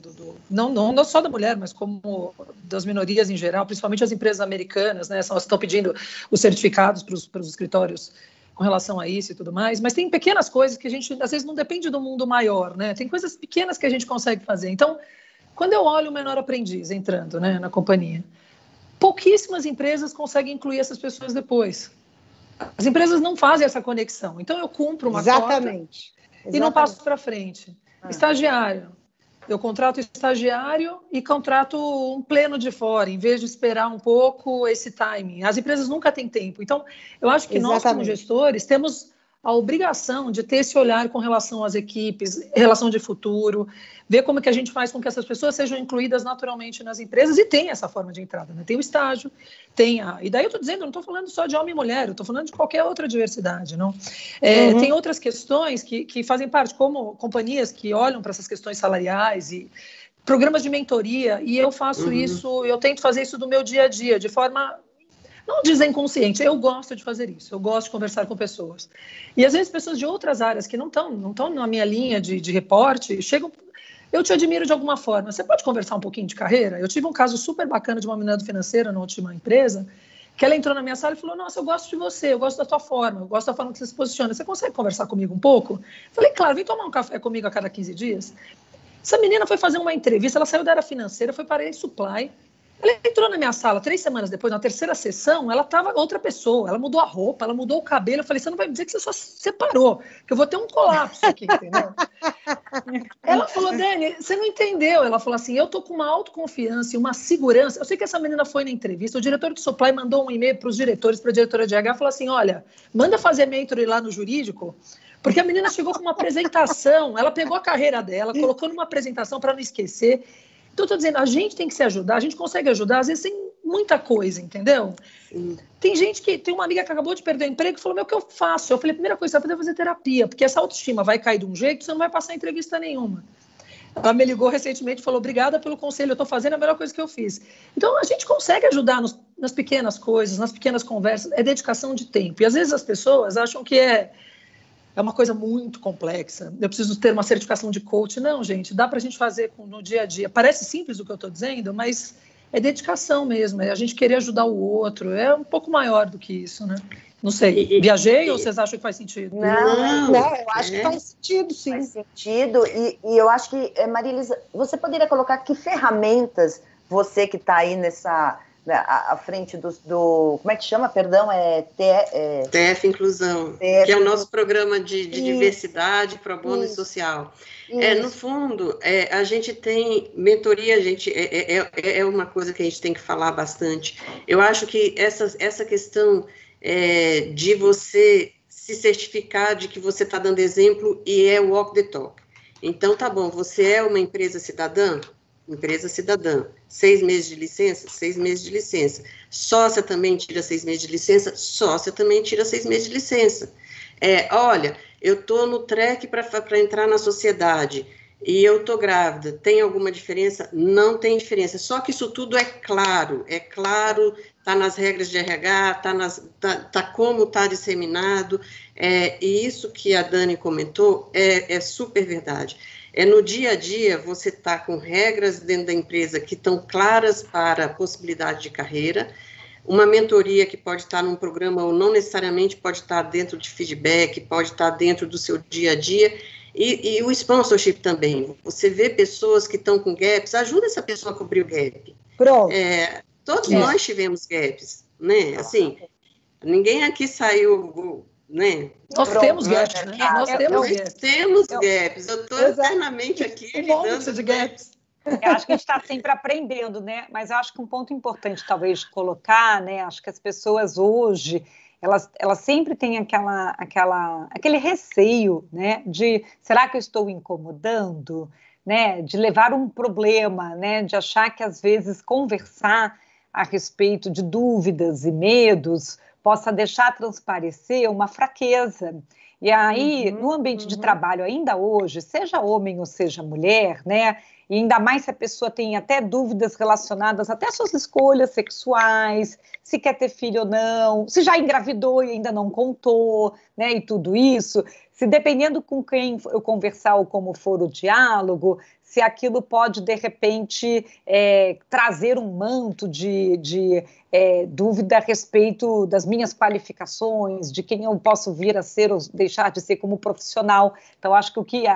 não só da mulher, mas como das minorias em geral, principalmente as empresas americanas, né, elas estão pedindo os certificados para os escritórios com relação a isso e tudo mais, mas tem pequenas coisas que a gente, às vezes, não depende do mundo maior, né? Tem coisas pequenas que a gente consegue fazer. Então, quando eu olho o menor aprendiz entrando, né, na companhia, pouquíssimas empresas conseguem incluir essas pessoas depois. As empresas não fazem essa conexão. Então, eu cumpro uma Exatamente. E não passo para frente. Estagiário. Eu contrato estagiário e contrato um pleno de fora, em vez de esperar um pouco esse timing. As empresas nunca têm tempo. Então, eu acho que nós, como gestores, temos a obrigação de ter esse olhar com relação às equipes, relação de futuro, ver como que a gente faz com que essas pessoas sejam incluídas naturalmente nas empresas e tem essa forma de entrada, né? Tem o estágio, e daí eu estou dizendo, eu não estou falando só de homem e mulher, eu estou falando de qualquer outra diversidade, não? Tem outras questões que fazem parte, como companhias que olham para essas questões salariais e programas de mentoria, e eu faço isso, eu tento fazer isso do meu dia a dia, de forma... Não dizer inconsciente, eu gosto de fazer isso, eu gosto de conversar com pessoas. E às vezes pessoas de outras áreas que não estão na minha linha de reporte, chegam, eu te admiro de alguma forma, você pode conversar um pouquinho de carreira? Eu tive um caso super bacana de uma menina financeira na última empresa, que ela entrou na minha sala e falou, nossa, eu gosto de você, eu gosto da tua forma, eu gosto da forma que você se posiciona, você consegue conversar comigo um pouco? Falei, claro, vem tomar um café comigo a cada 15 dias. Essa menina foi fazer uma entrevista, ela saiu da área financeira, foi para a Supply. Ela entrou na minha sala 3 semanas depois, na terceira sessão, ela estava outra pessoa, ela mudou a roupa, ela mudou o cabelo. Eu falei, você não vai me dizer que você só se separou, que eu vou ter um colapso aqui, entendeu? Ela falou, Dani, você não entendeu. Ela falou assim, eu tô com uma autoconfiança e uma segurança. Eu sei que essa menina foi na entrevista, o diretor de supply mandou um e-mail para os diretores, para a diretora de RH, falou assim, olha, manda fazer mentoring lá no jurídico, porque a menina chegou com uma apresentação, ela pegou a carreira dela, colocou numa apresentação para não esquecer. Então, estou dizendo, a gente tem que se ajudar, a gente consegue ajudar, às vezes sem muita coisa, entendeu? Sim. Tem gente que, tem uma amiga que acabou de perder o emprego e falou, meu, o que eu faço? Eu falei, a primeira coisa que você vai fazer é fazer terapia, porque essa autoestima vai cair de um jeito, você não vai passar entrevista nenhuma. Ela me ligou recentemente e falou, obrigada pelo conselho, eu estou fazendo a melhor coisa que eu fiz. Então, a gente consegue ajudar nas pequenas coisas, nas pequenas conversas, é dedicação de tempo. E às vezes as pessoas acham que é uma coisa muito complexa, eu preciso ter uma certificação de coach. Não, gente, dá para a gente fazer no dia a dia. Parece simples o que eu estou dizendo, mas é dedicação mesmo, é a gente querer ajudar o outro, é um pouco maior do que isso, né? Não sei, viajei ou vocês acham que faz sentido? Não, eu acho que faz sentido, sim. Faz sentido, e eu acho que, Maria Elisa, você poderia colocar que ferramentas você que está aí à frente do como é que chama? Perdão, TF Inclusão, que é o nosso programa de diversidade, pro bono e social. No fundo, a gente tem mentoria, é uma coisa que a gente tem que falar bastante. Eu acho que essa questão de você se certificar de que você está dando exemplo e é walk the talk. Então, tá bom, você é uma empresa cidadã? Empresa cidadã. 6 meses de licença? 6 meses de licença. Sócia também tira 6 meses de licença, sócia também tira 6 meses de licença. Olha, eu estou no track para entrar na sociedade e eu estou grávida, tem alguma diferença? Não tem diferença, só que isso tudo é claro, está nas regras de RH, tá como está disseminado, e isso que a Dani comentou é super verdade. No dia a dia, você está com regras dentro da empresa que estão claras para a possibilidade de carreira, uma mentoria que pode estar num programa ou não necessariamente pode estar dentro de feedback, pode estar dentro do seu dia a dia, e o sponsorship também. Você vê pessoas que estão com gaps, ajuda essa pessoa a cobrir o gap. Pronto. Todos nós tivemos gaps, né? Assim, ninguém aqui saiu, né? Nós temos gaps, né? Nós temos gaps. Eu estou eternamente aqui lidando de gaps. Eu acho que a gente está sempre aprendendo, né? Mas eu acho que um ponto importante, talvez, de colocar, né? Acho que as pessoas hoje, elas sempre têm aquele receio, né? De, será que eu estou incomodando? Né? De levar um problema, né? De achar que, às vezes, conversar a respeito de dúvidas e medos possa deixar transparecer uma fraqueza. E aí, no ambiente de trabalho, ainda hoje, seja homem ou seja mulher, né? E ainda mais se a pessoa tem até dúvidas relacionadas até às suas escolhas sexuais, se quer ter filho ou não, se já engravidou e ainda não contou, né? E tudo isso, se dependendo com quem eu conversar ou como for o diálogo, se aquilo pode, de repente, trazer um manto de dúvida a respeito das minhas qualificações, de quem eu posso vir a ser ou deixar de ser como profissional. Então, acho que o que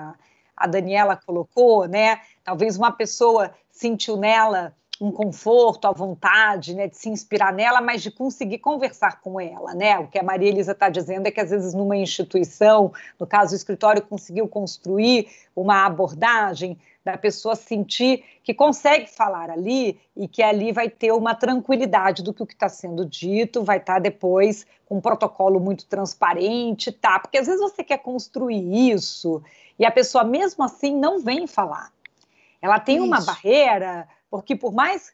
a Daniela colocou, né? Talvez uma pessoa sentiu nela um conforto, a vontade, né, de se inspirar nela, mas de conseguir conversar com ela, né? O que a Maria Elisa está dizendo é que, às vezes, numa instituição, no caso, o escritório conseguiu construir uma abordagem da pessoa sentir que consegue falar ali e que ali vai ter uma tranquilidade do que o que está sendo dito, vai estar depois com um protocolo muito transparente, tá? Porque às vezes você quer construir isso e a pessoa mesmo assim não vem falar. Ela tem uma barreira, porque por mais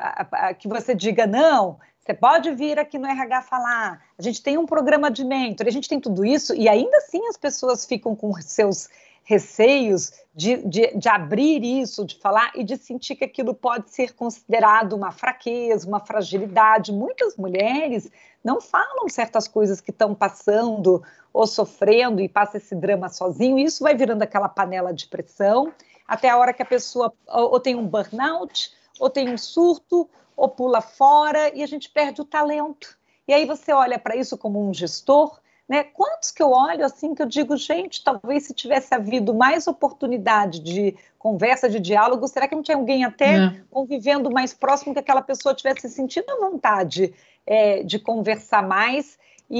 que você diga não, você pode vir aqui no RH falar, a gente tem um programa de mentor, a gente tem tudo isso, e ainda assim as pessoas ficam com seus receios de abrir isso, de falar e de sentir que aquilo pode ser considerado uma fraqueza, uma fragilidade. Muitas mulheres não falam certas coisas que estão passando ou sofrendo e passa esse drama sozinho, e isso vai virando aquela panela de pressão, até a hora que a pessoa ou tem um burnout, ou tem um surto, ou pula fora, e a gente perde o talento. E aí você olha para isso como um gestor, né? Quantos que eu olho assim que eu digo, gente, talvez se tivesse havido mais oportunidade de conversa, de diálogo, será que não tinha alguém até convivendo mais próximo que aquela pessoa tivesse sentido a vontade de conversar mais?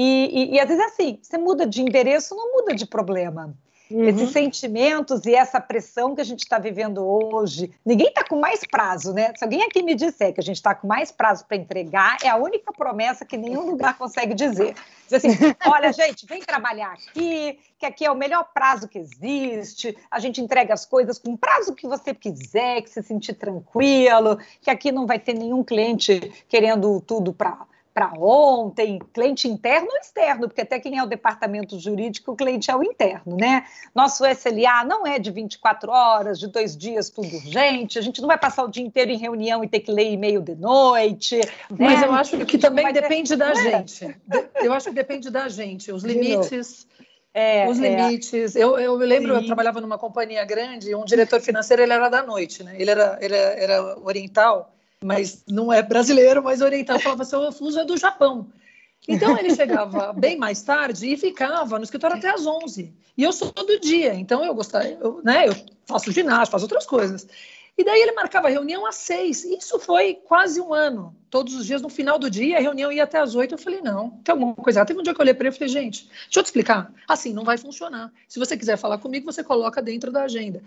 E às vezes é assim, você muda de endereço, não muda de problema. Esses sentimentos e essa pressão que a gente está vivendo hoje, ninguém está com mais prazo, né? Se alguém aqui me disser que a gente está com mais prazo para entregar, é a única promessa que nenhum lugar consegue dizer. Diz assim, olha, gente, vem trabalhar aqui, que aqui é o melhor prazo que existe, a gente entrega as coisas com o prazo que você quiser, que se sentir tranquilo, que aqui não vai ter nenhum cliente querendo tudo para ontem, cliente interno ou externo, porque até quem é o departamento jurídico, o cliente é o interno, né? Nosso SLA não é de 24 horas, de 2 dias, tudo urgente, a gente não vai passar o dia inteiro em reunião e ter que ler e-mail de noite. Mas eu acho que também depende da gente. Eu acho que depende da gente, os limites... limites. Eu lembro, eu trabalhava numa companhia grande, um diretor financeiro, ele era da noite, né? Ele era oriental, mas não é brasileiro, mas oriental. Falava assim, o fuso é do Japão. Então, ele chegava bem mais tarde e ficava no escritório até às 11. E eu sou do dia, então eu faço ginástica, faço outras coisas. E daí ele marcava a reunião às 6. Isso foi quase um ano. Todos os dias, no final do dia, a reunião ia até às 8. Eu falei, não, tem alguma coisa. Teve um dia que eu olhei para ele e falei, gente, deixa eu te explicar. Assim, não vai funcionar. Se você quiser falar comigo, você coloca dentro da agenda.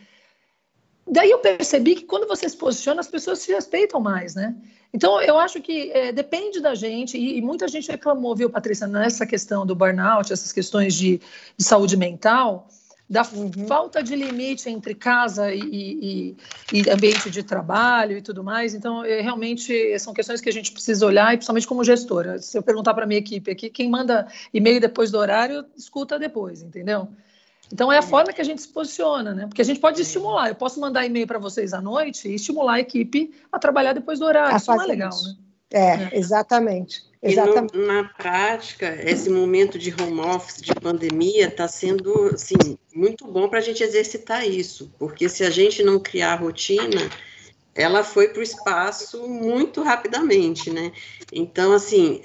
Daí eu percebi que quando você se posiciona, as pessoas se respeitam mais, né? Então, eu acho que depende da gente, e muita gente reclamou, viu, Patrícia, nessa questão do burnout, essas questões de saúde mental, da falta de limite entre casa e ambiente de trabalho e tudo mais. Então, realmente, são questões que a gente precisa olhar, e principalmente como gestora. Se eu perguntar para a minha equipe aqui, quem manda e-mail depois do horário, escuta depois, entendeu? Então, é a forma que a gente se posiciona, né? Porque a gente pode estimular. Eu posso mandar e-mail para vocês à noite e estimular a equipe a trabalhar depois do horário. Isso não é legal, né? Exatamente. E na prática, esse momento de home office, de pandemia, está sendo assim, muito bom para a gente exercitar isso, porque se a gente não criar a rotina, ela foi para o espaço muito rapidamente, né? Então, assim,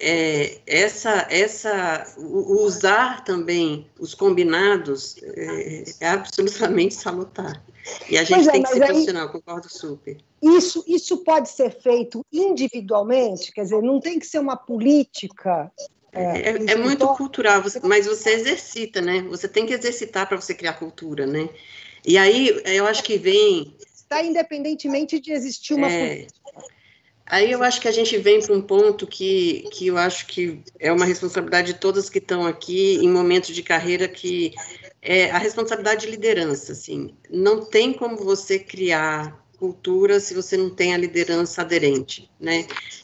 usar também os combinados é absolutamente salutar. E a gente tem que ser profissional, concordo super. Isso pode ser feito individualmente? Quer dizer, não tem que ser uma política? É muito cultural, mas você exercita, né? Você tem que exercitar para você criar cultura, né? E aí, eu acho que vem... Está independentemente de existir uma política. Aí eu acho que a gente vem para um ponto que eu acho que é uma responsabilidade de todas que estão aqui em momentos de carreira, que é a responsabilidade de liderança, assim. Não tem como você criar cultura se você não tem a liderança aderente, né?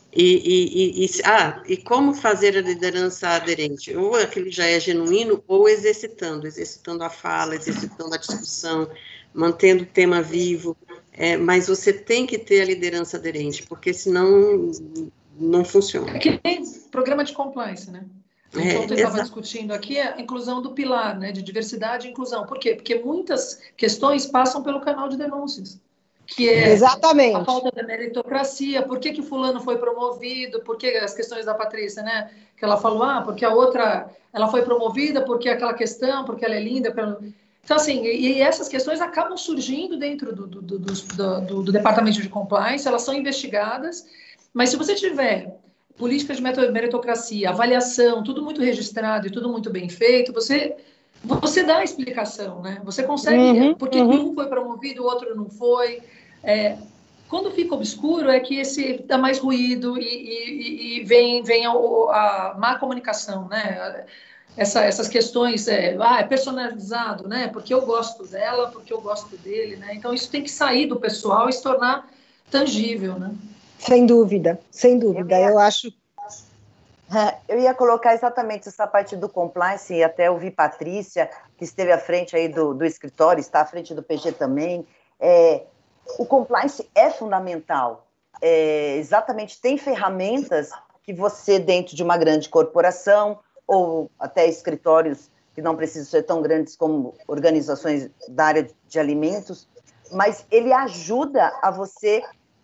E como fazer a liderança aderente? Ou aquilo já é genuíno, ou exercitando a fala, exercitando a discussão, mantendo o tema vivo, mas você tem que ter a liderança aderente, porque senão não funciona. É que nem programa de compliance, né? A gente ontem estava discutindo aqui a inclusão do pilar, né, de diversidade e inclusão. Por quê? Porque muitas questões passam pelo canal de denúncias, que é Exatamente. A falta da meritocracia, por que o fulano foi promovido, por que as questões da Patrícia, né, que ela falou, porque a outra, ela foi promovida porque aquela questão, porque ela é linda, Então, assim, e essas questões acabam surgindo dentro do departamento de compliance, elas são investigadas, mas se você tiver políticas de meritocracia, avaliação, tudo muito registrado e tudo muito bem feito, você dá a explicação, né? Você consegue, porque um foi promovido, o outro não foi. Quando fica obscuro é que dá mais ruído e vem a má comunicação, né? Essas questões, é personalizado, né? Porque eu gosto dela, porque eu gosto dele, né? Então isso tem que sair do pessoal e se tornar tangível, né? Sem dúvida, sem dúvida. Eu acho. Eu ia colocar exatamente essa parte do compliance, e até ouvir Patrícia, que esteve à frente aí do escritório, está à frente do PG também. O compliance é fundamental. Exatamente, tem ferramentas que você, dentro de uma grande corporação, ou até escritórios que não precisam ser tão grandes como organizações da área de alimentos, mas ele ajuda a você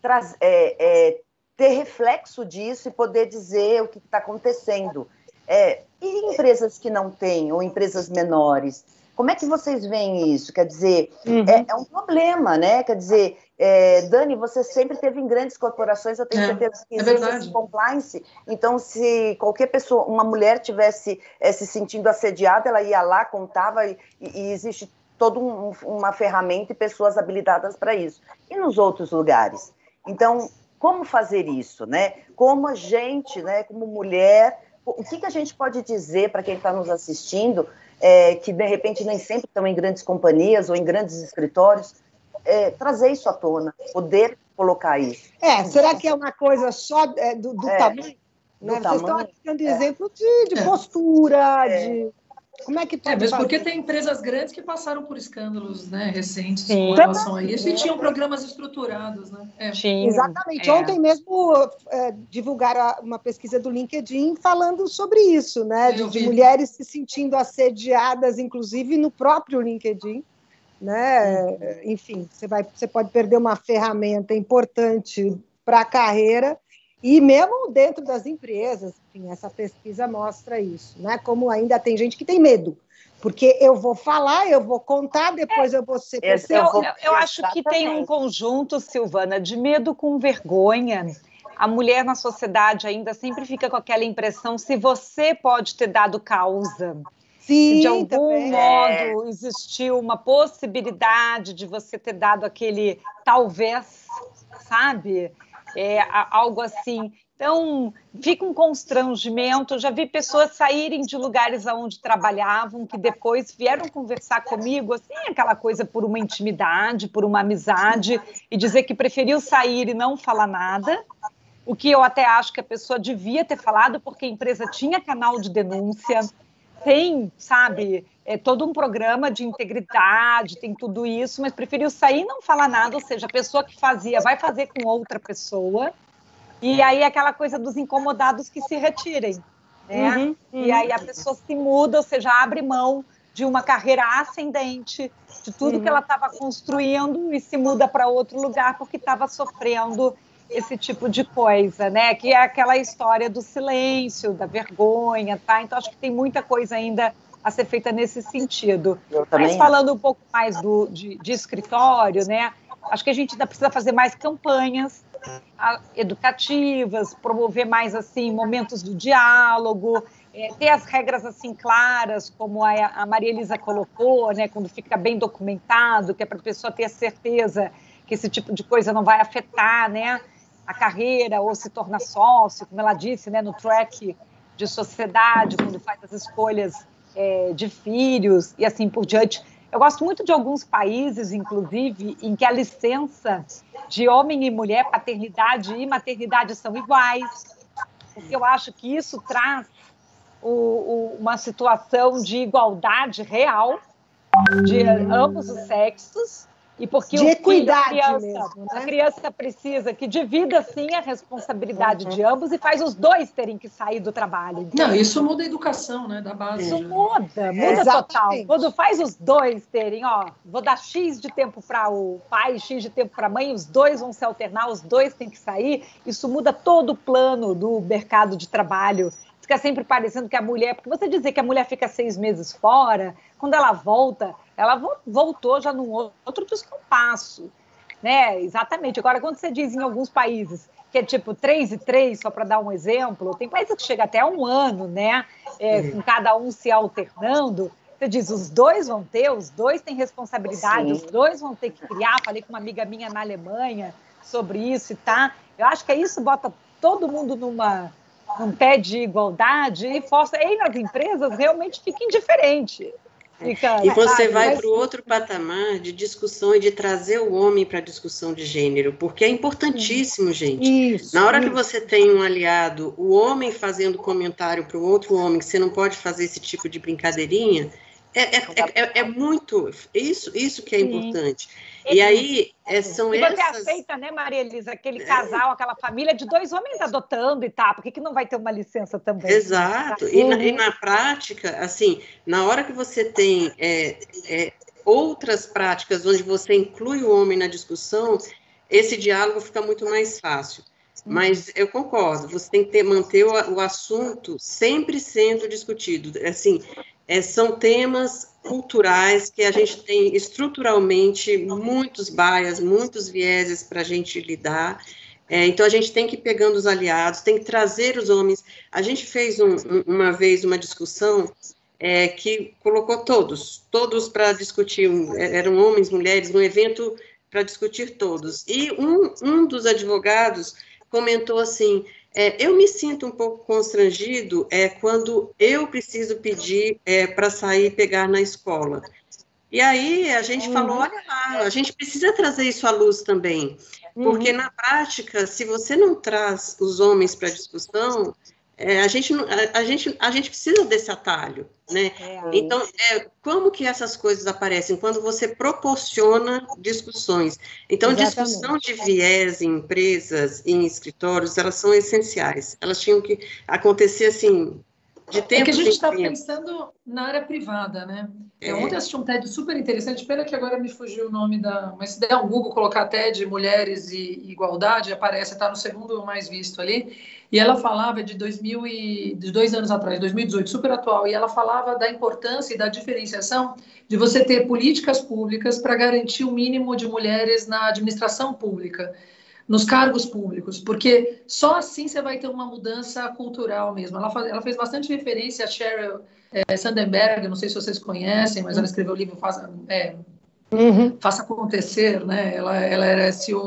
ter reflexo disso e poder dizer o que está acontecendo. E empresas que não têm, ou empresas menores, como é que vocês veem isso? Quer dizer, é um problema, né? Quer dizer, Dani, você sempre teve em grandes corporações, eu tenho certeza que existe esse compliance. Então, se qualquer pessoa, uma mulher tivesse se sentindo assediada, ela ia lá, contava, e existe toda uma ferramenta e pessoas habilitadas para isso. E nos outros lugares? Então, como fazer isso, né? Como a gente, né, como mulher, o que a gente pode dizer para quem está nos assistindo, que de repente nem sempre estão em grandes companhias ou em grandes escritórios, trazer isso à tona, poder colocar isso. Será que é uma coisa só do tamanho? Né? Vocês estão aqui dando exemplo de postura, de... Como é que pode mesmo fazer? Porque tem empresas grandes que passaram por escândalos, né, recentes com relação a isso, e tinham programas estruturados, né? Exatamente. Ontem mesmo divulgaram uma pesquisa do LinkedIn falando sobre isso, né? De mulheres se sentindo assediadas, inclusive no próprio LinkedIn, né? Enfim, você pode perder uma ferramenta importante para a carreira. E mesmo dentro das empresas, enfim, essa pesquisa mostra isso, né? Como ainda tem gente que tem medo, porque eu vou falar, eu vou contar, depois eu vou ser perseguida. Eu acho que tem um conjunto, Silvana, de medo com vergonha. A mulher na sociedade ainda sempre fica com aquela impressão se você pode ter dado causa. Sim, se de algum modo existiu uma possibilidade de você ter dado aquele talvez, sabe? Algo assim. Então, fica um constrangimento. Eu já vi pessoas saírem de lugares onde trabalhavam, que depois vieram conversar comigo, assim, aquela coisa por uma intimidade, por uma amizade, e dizer que preferiu sair e não falar nada, o que eu até acho que a pessoa devia ter falado, porque a empresa tinha canal de denúncia, tem, sabe, todo um programa de integridade, tem tudo isso, mas preferiu sair e não falar nada, ou seja, a pessoa que fazia vai fazer com outra pessoa, e aí aquela coisa dos incomodados que se retirem, né? E aí a pessoa se muda, ou seja, abre mão de uma carreira ascendente, de tudo que ela estava construindo e se muda para outro lugar porque estava sofrendo esse tipo de coisa, né? Que é aquela história do silêncio, da vergonha, tá? Então, acho que tem muita coisa ainda a ser feita nesse sentido. Mas falando um pouco mais de escritório, né? Acho que a gente ainda precisa fazer mais campanhas educativas, promover mais, assim, momentos de diálogo, ter as regras, assim, claras, como a Maria Elisa colocou, né? Quando fica bem documentado, que é para a pessoa ter a certeza que esse tipo de coisa não vai afetar, né, a carreira ou se tornar sócio, como ela disse, né, no track de sociedade, quando faz as escolhas de filhos e assim por diante. Eu gosto muito de alguns países, inclusive, em que a licença de homem e mulher, paternidade e maternidade são iguais, porque eu acho que isso traz uma situação de igualdade real de ambos os sexos, e porque de equidade a criança precisa que divida, sim, a responsabilidade de ambos e faz os dois terem que sair do trabalho. Então, não, isso muda a educação, né, da base. Isso muda total. Quando faz os dois terem, vou dar X de tempo para o pai, X de tempo para a mãe, os dois vão se alternar, os dois têm que sair, isso muda todo o plano do mercado de trabalho. Fica sempre parecendo que a mulher... Porque você dizer que a mulher fica 6 meses fora, quando ela volta, ela voltou já num outro descompasso, né? Exatamente. Agora, quando você diz em alguns países que é tipo 3 e 3, só para dar um exemplo, tem países que chega até a 1 ano, né? Com cada um se alternando. Você diz, os dois vão ter, os dois têm responsabilidade, sim, os dois vão ter que criar. Falei com uma amiga minha na Alemanha sobre isso, tá? Eu acho que isso bota todo mundo num pé de igualdade e força. E nas empresas realmente fica indiferente. E você vai para o outro patamar de discussão e de trazer o homem para a discussão de gênero, porque é importantíssimo, gente. Na hora que você tem um aliado, o homem fazendo comentário para o outro homem, que você não pode fazer esse tipo de brincadeirinha, é muito... Isso que é importante. E aí, são essas... Você aceita, né, Maria Elisa, aquele casal, aquela família de 2 homens adotando e tal, por que não vai ter uma licença também? Exato. E na prática, assim, na hora que você tem outras práticas onde você inclui o homem na discussão, esse diálogo fica muito mais fácil. Mas eu concordo, você tem que manter o assunto sempre sendo discutido. Assim, são temas culturais que a gente tem estruturalmente muitos bias, muitos vieses para a gente lidar. Então, a gente tem que ir pegando os aliados, tem que trazer os homens. A gente fez uma vez uma discussão que colocou todos para discutir, eram homens, mulheres, um evento para discutir todos. E um dos advogados comentou assim, eu me sinto um pouco constrangido quando eu preciso pedir para sair e pegar na escola. E aí a gente falou, olha lá, a gente precisa trazer isso à luz também, porque na prática, se você não traz os homens para a discussão, a gente precisa desse atalho, né? Então, como que essas coisas aparecem? Quando você proporciona discussões. Então, exatamente, discussão de viés em empresas, em escritórios, elas são essenciais. Elas tinham que acontecer, assim, de tempo. É que a gente está pensando na área privada, né? Ontem assisti um TED super interessante, pena que agora me fugiu o nome mas se der um Google, colocar TED, Mulheres e Igualdade, aparece, está no segundo mais visto ali, e ela falava de 2 anos atrás, 2018, super atual, e ela falava da importância e da diferenciação de você ter políticas públicas para garantir o mínimo de mulheres na administração pública, nos cargos públicos, porque só assim você vai ter uma mudança cultural mesmo. Ela fez bastante referência a Sheryl Sandberg, não sei se vocês conhecem, mas ela escreveu o livro faça acontecer, né? Ela era CEO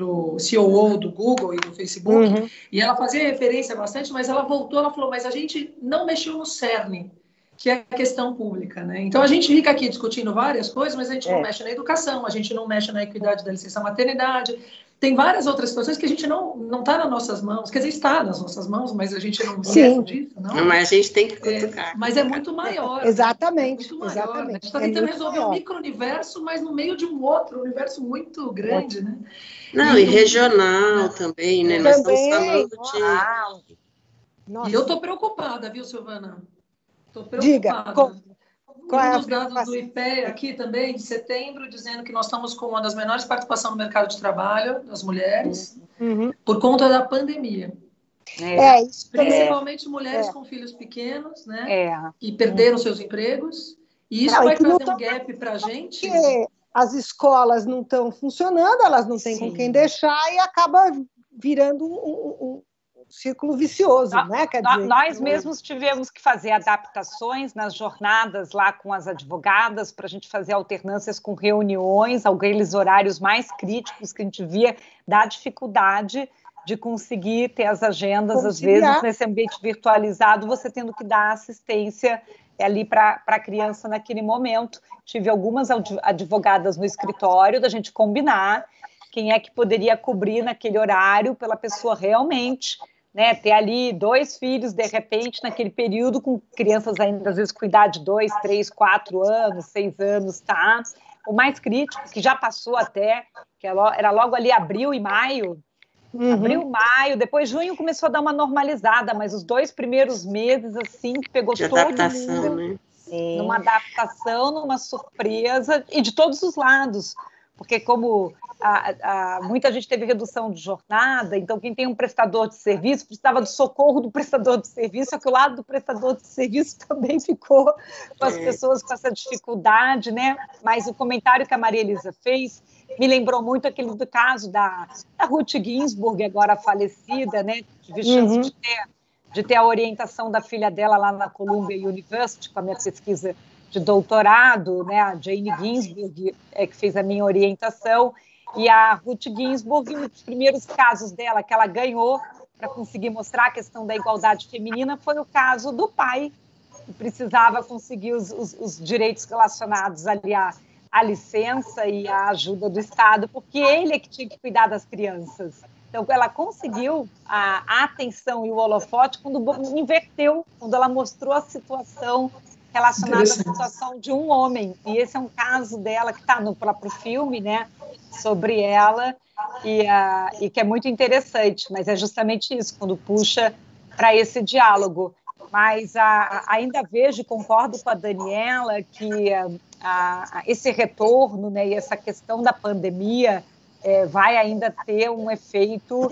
COO do Google e do Facebook, e ela fazia referência bastante, mas ela voltou, ela falou, mas a gente não mexeu no cerne, que é a questão pública, né? Então a gente fica aqui discutindo várias coisas, mas a gente não mexe na educação, a gente não mexe na equidade da licença maternidade, tem várias outras situações que a gente não está nas nossas mãos, quer dizer, está nas nossas mãos, mas a gente não esquece disso, não? Mas a gente tem que cutucar. Mas é muito maior. Exatamente. É muito maior, exatamente. Né? A gente está tentando resolver um micro-universo, mas no meio de um outro universo muito grande, né? Não, e regional também, né? Nós estamos falando de... E eu estou preocupada, viu, Silvana? Estou preocupada. Diga, qual é a dados do IPE aqui também, de setembro, dizendo que nós estamos com uma das menores participações no mercado de trabalho das mulheres, por conta da pandemia. Principalmente mulheres com filhos pequenos, né? E perderam seus empregos. E isso vai trazer um gap para a gente. Porque as escolas não estão funcionando, elas não têm com quem deixar e acaba virando um círculo vicioso, né? Quer dizer, nós mesmos tivemos que fazer adaptações nas jornadas lá com as advogadas para a gente fazer alternâncias com reuniões, aqueles horários mais críticos que a gente via da dificuldade de conseguir ter as agendas, às vezes, nesse ambiente virtualizado, você tendo que dar assistência ali para a criança naquele momento. Tive algumas advogadas no escritório da gente combinar quem é que poderia cobrir naquele horário pela pessoa realmente, né, ter ali 2 filhos, de repente, naquele período, com crianças ainda, às vezes, com idade de 2, 3, 4 anos, 6 anos, tá? O mais crítico, que já passou até, que era logo ali abril e maio, abril, maio, depois junho começou a dar uma normalizada, mas os 2 primeiros meses, assim, pegou de todo mundo, né? Numa adaptação, numa surpresa, e de todos os lados, porque como muita gente teve redução de jornada, então quem tem um prestador de serviço precisava do socorro do prestador de serviço, só que o lado do prestador de serviço também ficou com as pessoas com essa dificuldade, né? Mas o comentário que a Maria Elisa fez me lembrou muito aquele do caso da Ruth Ginsburg, agora falecida, né? Tive chance de ter a orientação da filha dela lá na Columbia University, com a minha pesquisa de doutorado, né? A Jane Ginsburg que fez a minha orientação, e a Ruth Ginsburg, um dos primeiros casos dela que ela ganhou para conseguir mostrar a questão da igualdade feminina foi o caso do pai, que precisava conseguir os direitos relacionados ali à licença e à ajuda do Estado, porque ele é que tinha que cuidar das crianças. Então, ela conseguiu a atenção e o holofote quando inverteu, quando ela mostrou a situação relacionada à situação de um homem. E esse é um caso dela que está no próprio filme, né, sobre ela, e que é muito interessante, mas é justamente isso, quando puxa para esse diálogo. Mas ainda vejo e concordo com a Daniela que esse retorno, né, e essa questão da pandemia vai ainda ter um efeito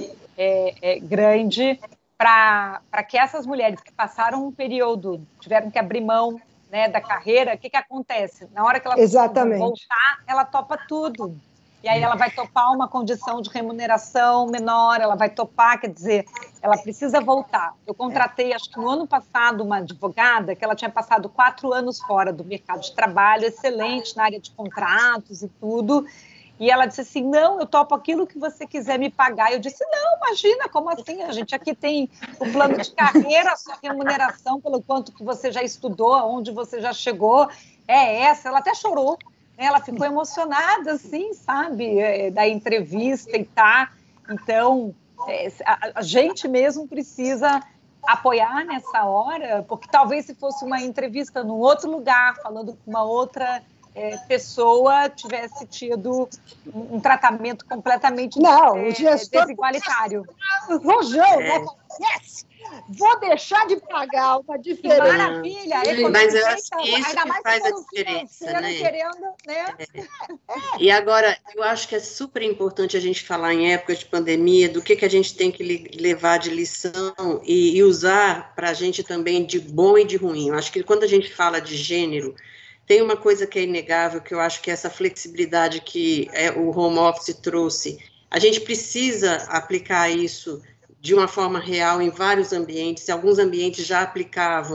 grande para que essas mulheres que passaram um período, tiveram que abrir mão, né, da carreira, o que acontece? Na hora que ela precisa voltar, ela topa tudo. E aí ela vai topar uma condição de remuneração menor, ela vai topar, quer dizer, ela precisa voltar. Eu contratei, acho que no ano passado, uma advogada que ela tinha passado 4 anos fora do mercado de trabalho, excelente na área de contratos e tudo, e ela disse assim, não, eu topo aquilo que você quiser me pagar. Eu disse, não, imagina, como assim? A gente aqui tem o plano de carreira, a sua remuneração pelo quanto que você já estudou, aonde você já chegou, é essa. Ela até chorou, né? Ela ficou emocionada, assim, sabe, da entrevista e tá. Então, a gente mesmo precisa apoiar nessa hora, porque talvez se fosse uma entrevista num outro lugar, falando com uma outra pessoa, tivesse tido um tratamento completamente desigualitário. Rojão, né? Yes! Vou deixar de pagar uma diferença. Que maravilha! Mas eu acho que isso que faz a diferença, né? Querendo, né? E agora, eu acho que é super importante a gente falar em época de pandemia do que a gente tem que levar de lição e usar para a gente também de bom e de ruim. Eu acho que quando a gente fala de gênero, tem uma coisa que é inegável, que eu acho que é essa flexibilidade que o home office trouxe. A gente precisa aplicar isso de uma forma real em vários ambientes, alguns ambientes já aplicavam,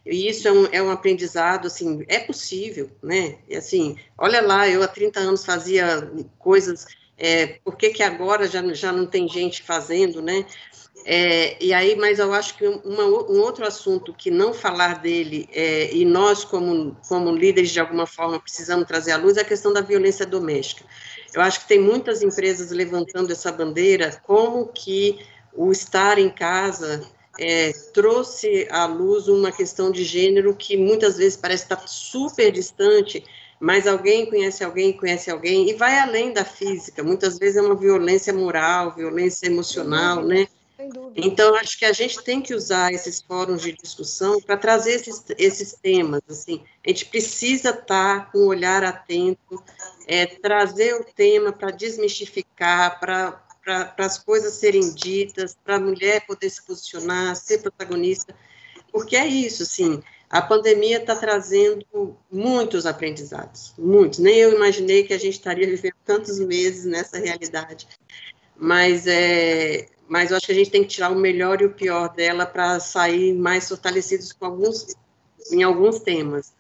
E isso é um aprendizado, assim, é possível, né? E, assim, olha lá, eu há 30 anos fazia coisas, por que agora já não tem gente fazendo, né? E aí, mas eu acho que um outro assunto que não falar dele, e nós, como líderes, de alguma forma, precisamos trazer à luz, é a questão da violência doméstica. Eu acho que tem muitas empresas levantando essa bandeira, como que o estar em casa trouxe à luz uma questão de gênero que muitas vezes parece estar super distante, mas alguém, e vai além da física, muitas vezes é uma violência moral, violência emocional, né? Então, acho que a gente tem que usar esses fóruns de discussão para trazer esses temas, assim, a gente precisa estar com um olhar atento, trazer o tema para desmistificar, para as coisas serem ditas, para a mulher poder se posicionar, ser protagonista, porque é isso, assim, a pandemia está trazendo muitos aprendizados, muitos, nem eu imaginei que a gente estaria vivendo tantos meses nessa realidade, mas eu acho que a gente tem que tirar o melhor e o pior dela para sair mais fortalecidos em alguns temas.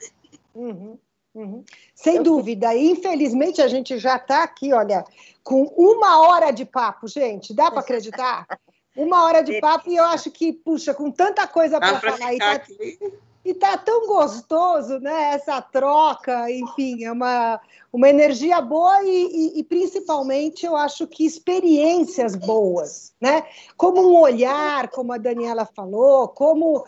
Sem dúvida. E, infelizmente, a gente já está aqui, olha, com 1 hora de papo, gente. Dá para acreditar? 1 hora de papo, e eu acho que, puxa, com tanta coisa para falar. E tá tão gostoso, né? Essa troca, enfim, é uma energia boa e principalmente eu acho que experiências boas, né? Como um olhar, como a Daniela falou, como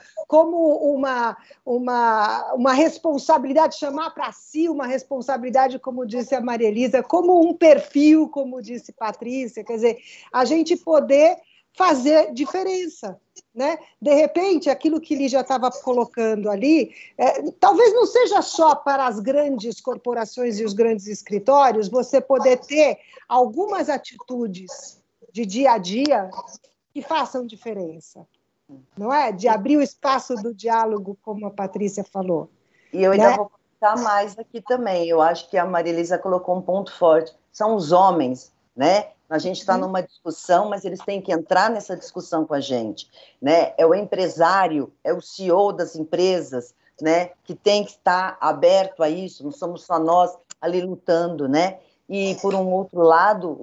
uma responsabilidade, chamar para si uma responsabilidade, como disse a Maria Elisa, como um perfil, como disse Patrícia, quer dizer, a gente poder fazer diferença, né? De repente, aquilo que ele já estava colocando ali, talvez não seja só para as grandes corporações e os grandes escritórios, você poder ter algumas atitudes de dia a dia que façam diferença, não é? De abrir o espaço do diálogo, como a Patrícia falou. E eu ainda vou comentar mais aqui também, eu acho que a Maria Elisa colocou um ponto forte, são os homens, né? A gente está numa discussão, mas eles têm que entrar nessa discussão com a gente, né? É o empresário, é o CEO das empresas, né? Que tem que estar aberto a isso, não somos só nós ali lutando, né? E, por um outro lado,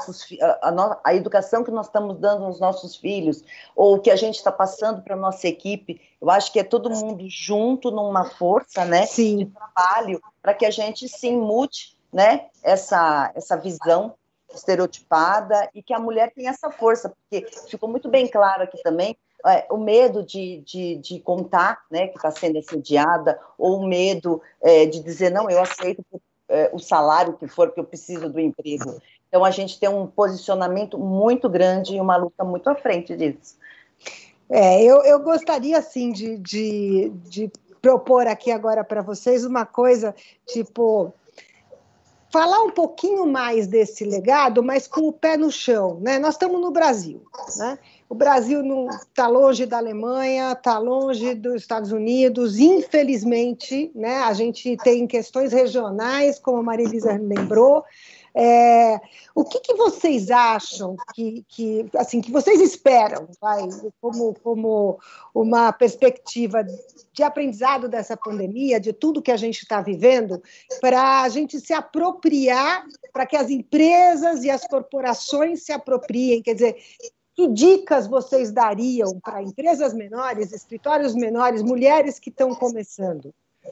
a educação que nós estamos dando aos nossos filhos, ou que a gente está passando para a nossa equipe, eu acho que é todo mundo junto numa força, né? Sim. De trabalho, para que a gente sim mude, né? Essa visão estereotipada e que a mulher tem essa força, porque ficou muito bem claro aqui também o medo de contar, né, que está sendo assediada, ou o medo de dizer, não, eu aceito o salário que for, que eu preciso do emprego. Então, a gente tem um posicionamento muito grande e uma luta muito à frente disso. Eu gostaria, assim, de propor aqui agora para vocês uma coisa, tipo, falar um pouquinho mais desse legado, mas com o pé no chão, né? Nós estamos no Brasil, né? O Brasil está longe da Alemanha, está longe dos Estados Unidos, infelizmente, né? A gente tem questões regionais, como a Maria Elisa lembrou. O que vocês acham que vocês esperam, como uma perspectiva de aprendizado dessa pandemia, de tudo que a gente está vivendo, para a gente se apropriar, para que as empresas e as corporações se apropriem? Quer dizer, que dicas vocês dariam para empresas menores, escritórios menores, mulheres que estão começando?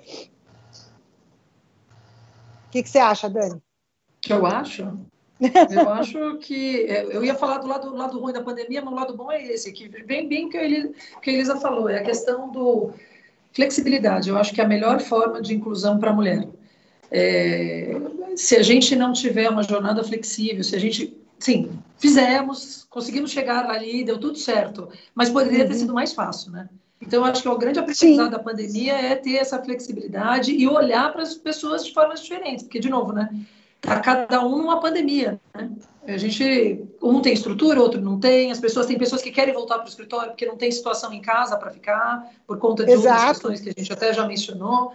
O que você acha, Dani? Que eu acho? Eu acho que... Eu ia falar do lado ruim da pandemia, mas o lado bom é esse, que bem que a Elisa falou, é a questão do flexibilidade. Eu acho que é a melhor forma de inclusão para a mulher. Se a gente não tiver uma jornada flexível, se a gente... Sim, conseguimos chegar ali, deu tudo certo, mas poderia ter sido mais fácil, né? Então, eu acho que o grande aprendizado da pandemia é ter essa flexibilidade e olhar para as pessoas de formas diferentes, porque, de novo, né? Tá cada um numa pandemia, né? Um tem estrutura, outro não tem. Tem pessoas que querem voltar para o escritório porque não tem situação em casa para ficar, por conta de outras questões que a gente até já mencionou.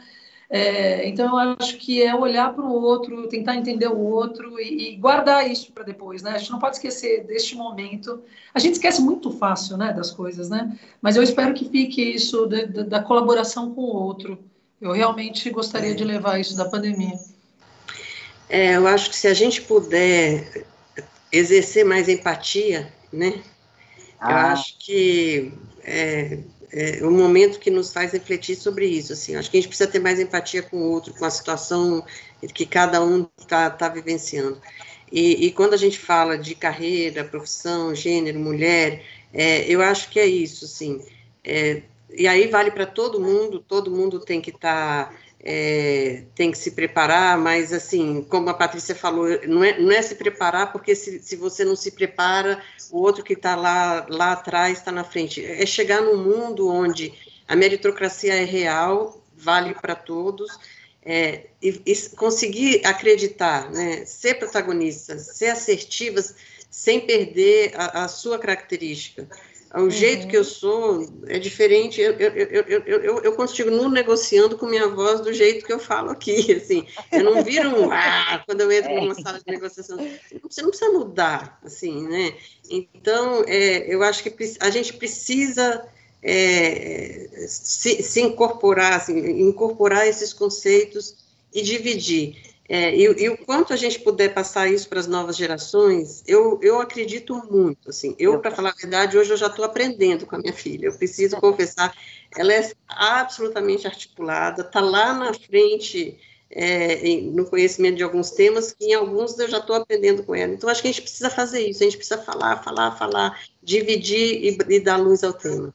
Então, eu acho que é olhar para o outro, tentar entender o outro e guardar isso para depois, né? A gente não pode esquecer deste momento. A gente esquece muito fácil, né, das coisas, né? Mas eu espero que fique isso da colaboração com o outro. Eu realmente gostaria de levar isso da pandemia. Eu acho que se a gente puder exercer mais empatia, né? Eu acho que é um momento que nos faz refletir sobre isso, assim. Acho que a gente precisa ter mais empatia com o outro, com a situação que cada um tá vivenciando. E quando a gente fala de carreira, profissão, gênero, mulher, eu acho que é isso, assim. E aí vale para todo mundo tem que estar... tem que se preparar, mas assim, como a Patrícia falou, não é se preparar, porque se você não se prepara, o outro que está lá atrás está na frente. É chegar num mundo onde a meritocracia é real, vale para todos, e conseguir acreditar, né, ser protagonista, ser assertivas, sem perder a sua característica. O jeito que eu sou é diferente. Eu consigo não negociando com minha voz do jeito que eu falo aqui, assim. Eu não viro quando eu entro numa sala de negociação. Você não precisa mudar, assim, né? Então, eu acho que a gente precisa se incorporar, assim, incorporar esses conceitos e dividir. E o quanto a gente puder passar isso para as novas gerações, eu acredito muito, assim, para falar a verdade, hoje eu já estou aprendendo com a minha filha, eu preciso confessar, ela é absolutamente articulada, está lá na frente, no conhecimento de alguns temas, que em alguns eu já estou aprendendo com ela, então acho que a gente precisa fazer isso, a gente precisa falar, dividir e dar luz ao tema.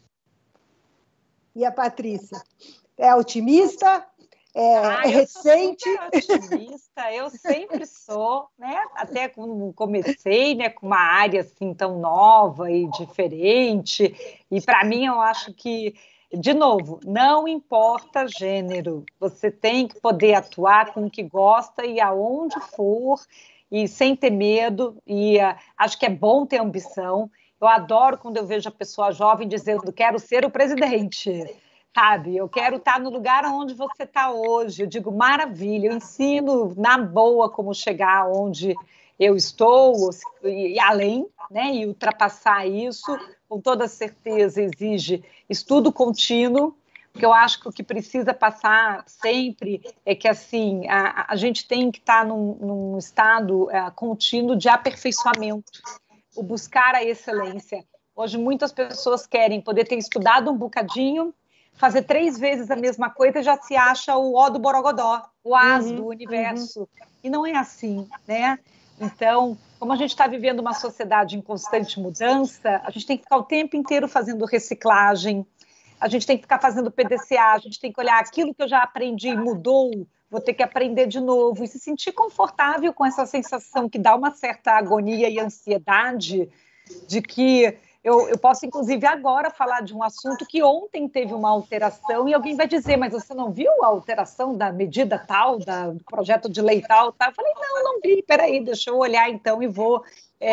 E a Patrícia? É otimista? Recente? Eu sou super otimista, eu sempre sou, né? Até quando comecei, né, com uma área assim tão nova e diferente, e para mim eu acho que, de novo, não importa gênero, você tem que poder atuar com o que gosta e aonde for, e sem ter medo, e acho que é bom ter ambição. Eu adoro quando eu vejo a pessoa jovem dizendo, quero ser o presidente. Sabe, eu quero estar no lugar onde você está hoje. Eu digo, maravilha, eu ensino na boa como chegar onde eu estou e além, né? E ultrapassar isso, com toda certeza, exige estudo contínuo, porque eu acho que o que precisa passar sempre é que assim a gente tem que estar num estado contínuo de aperfeiçoamento, o buscar a excelência. Hoje muitas pessoas querem poder ter estudado um bocadinho, fazer 3 vezes a mesma coisa e já se acha o ó do Borogodó, o as do universo. E não é assim, né? Então, como a gente está vivendo uma sociedade em constante mudança, a gente tem que ficar o tempo inteiro fazendo reciclagem, a gente tem que ficar fazendo PDCA, a gente tem que olhar aquilo que eu já aprendi e mudou, vou ter que aprender de novo, e se sentir confortável com essa sensação que dá uma certa agonia e ansiedade de que eu posso, inclusive, agora falar de um assunto que ontem teve uma alteração e alguém vai dizer, mas você não viu a alteração da medida tal, do projeto de lei tal? Eu falei, não vi, peraí, deixa eu olhar então e vou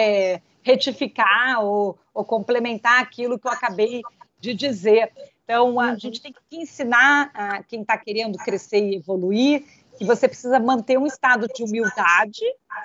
retificar ou complementar aquilo que eu acabei de dizer. Então, a gente tem que ensinar a quem está querendo crescer e evoluir que você precisa manter um estado de humildade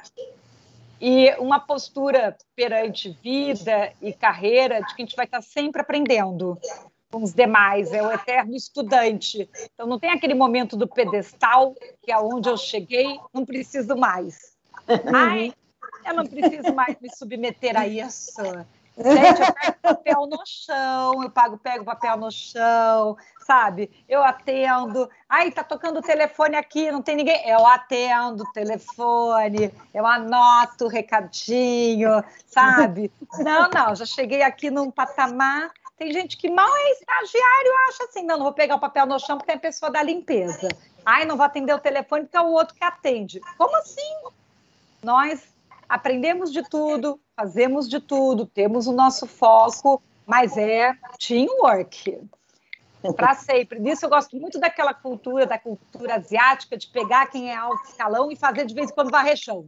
e uma postura perante vida e carreira de que a gente vai estar sempre aprendendo com os demais, é o eterno estudante. Então, não tem aquele momento do pedestal, que é onde eu cheguei, não preciso mais. Ai, eu não preciso mais me submeter a isso. Gente, eu pego papel no chão, pego papel no chão, sabe? Eu atendo. Ai, tá tocando o telefone aqui, não tem ninguém. Eu atendo o telefone, eu anoto o recadinho, sabe? Não, já cheguei aqui num patamar. Tem gente que mal é estagiário, acha assim, não vou pegar o papel no chão porque tem a pessoa da limpeza. Ai, não vou atender o telefone porque é o outro que atende. Como assim? Nós aprendemos de tudo, fazemos de tudo, temos o nosso foco, mas é teamwork. Para sempre. Nisso eu gosto muito da cultura asiática, de pegar quem é alto escalão e fazer de vez em quando varrer chão.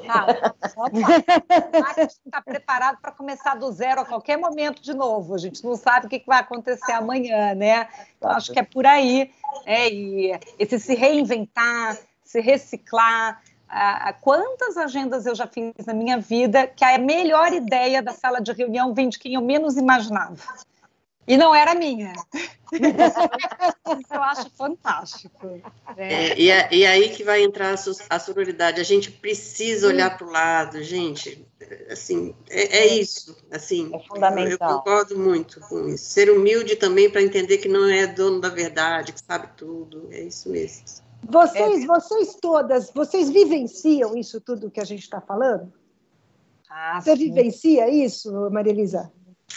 A gente está preparado para começar do zero a qualquer momento de novo. A gente não sabe o que vai acontecer amanhã, né? Então, acho que é por aí. E esse se reinventar, se reciclar. Quantas agendas eu já fiz na minha vida que a melhor ideia da sala de reunião vem de quem eu menos imaginava. E não era minha. Isso eu acho fantástico. E aí que vai entrar a sororidade. A gente precisa olhar para o lado, gente. Assim, isso. Assim, é fundamental. Eu concordo muito com isso. Ser humilde também para entender que não é dono da verdade, que sabe tudo. É isso mesmo. Vocês todas, vocês vivenciam isso tudo que a gente está falando? Você vivencia isso, Maria Elisa?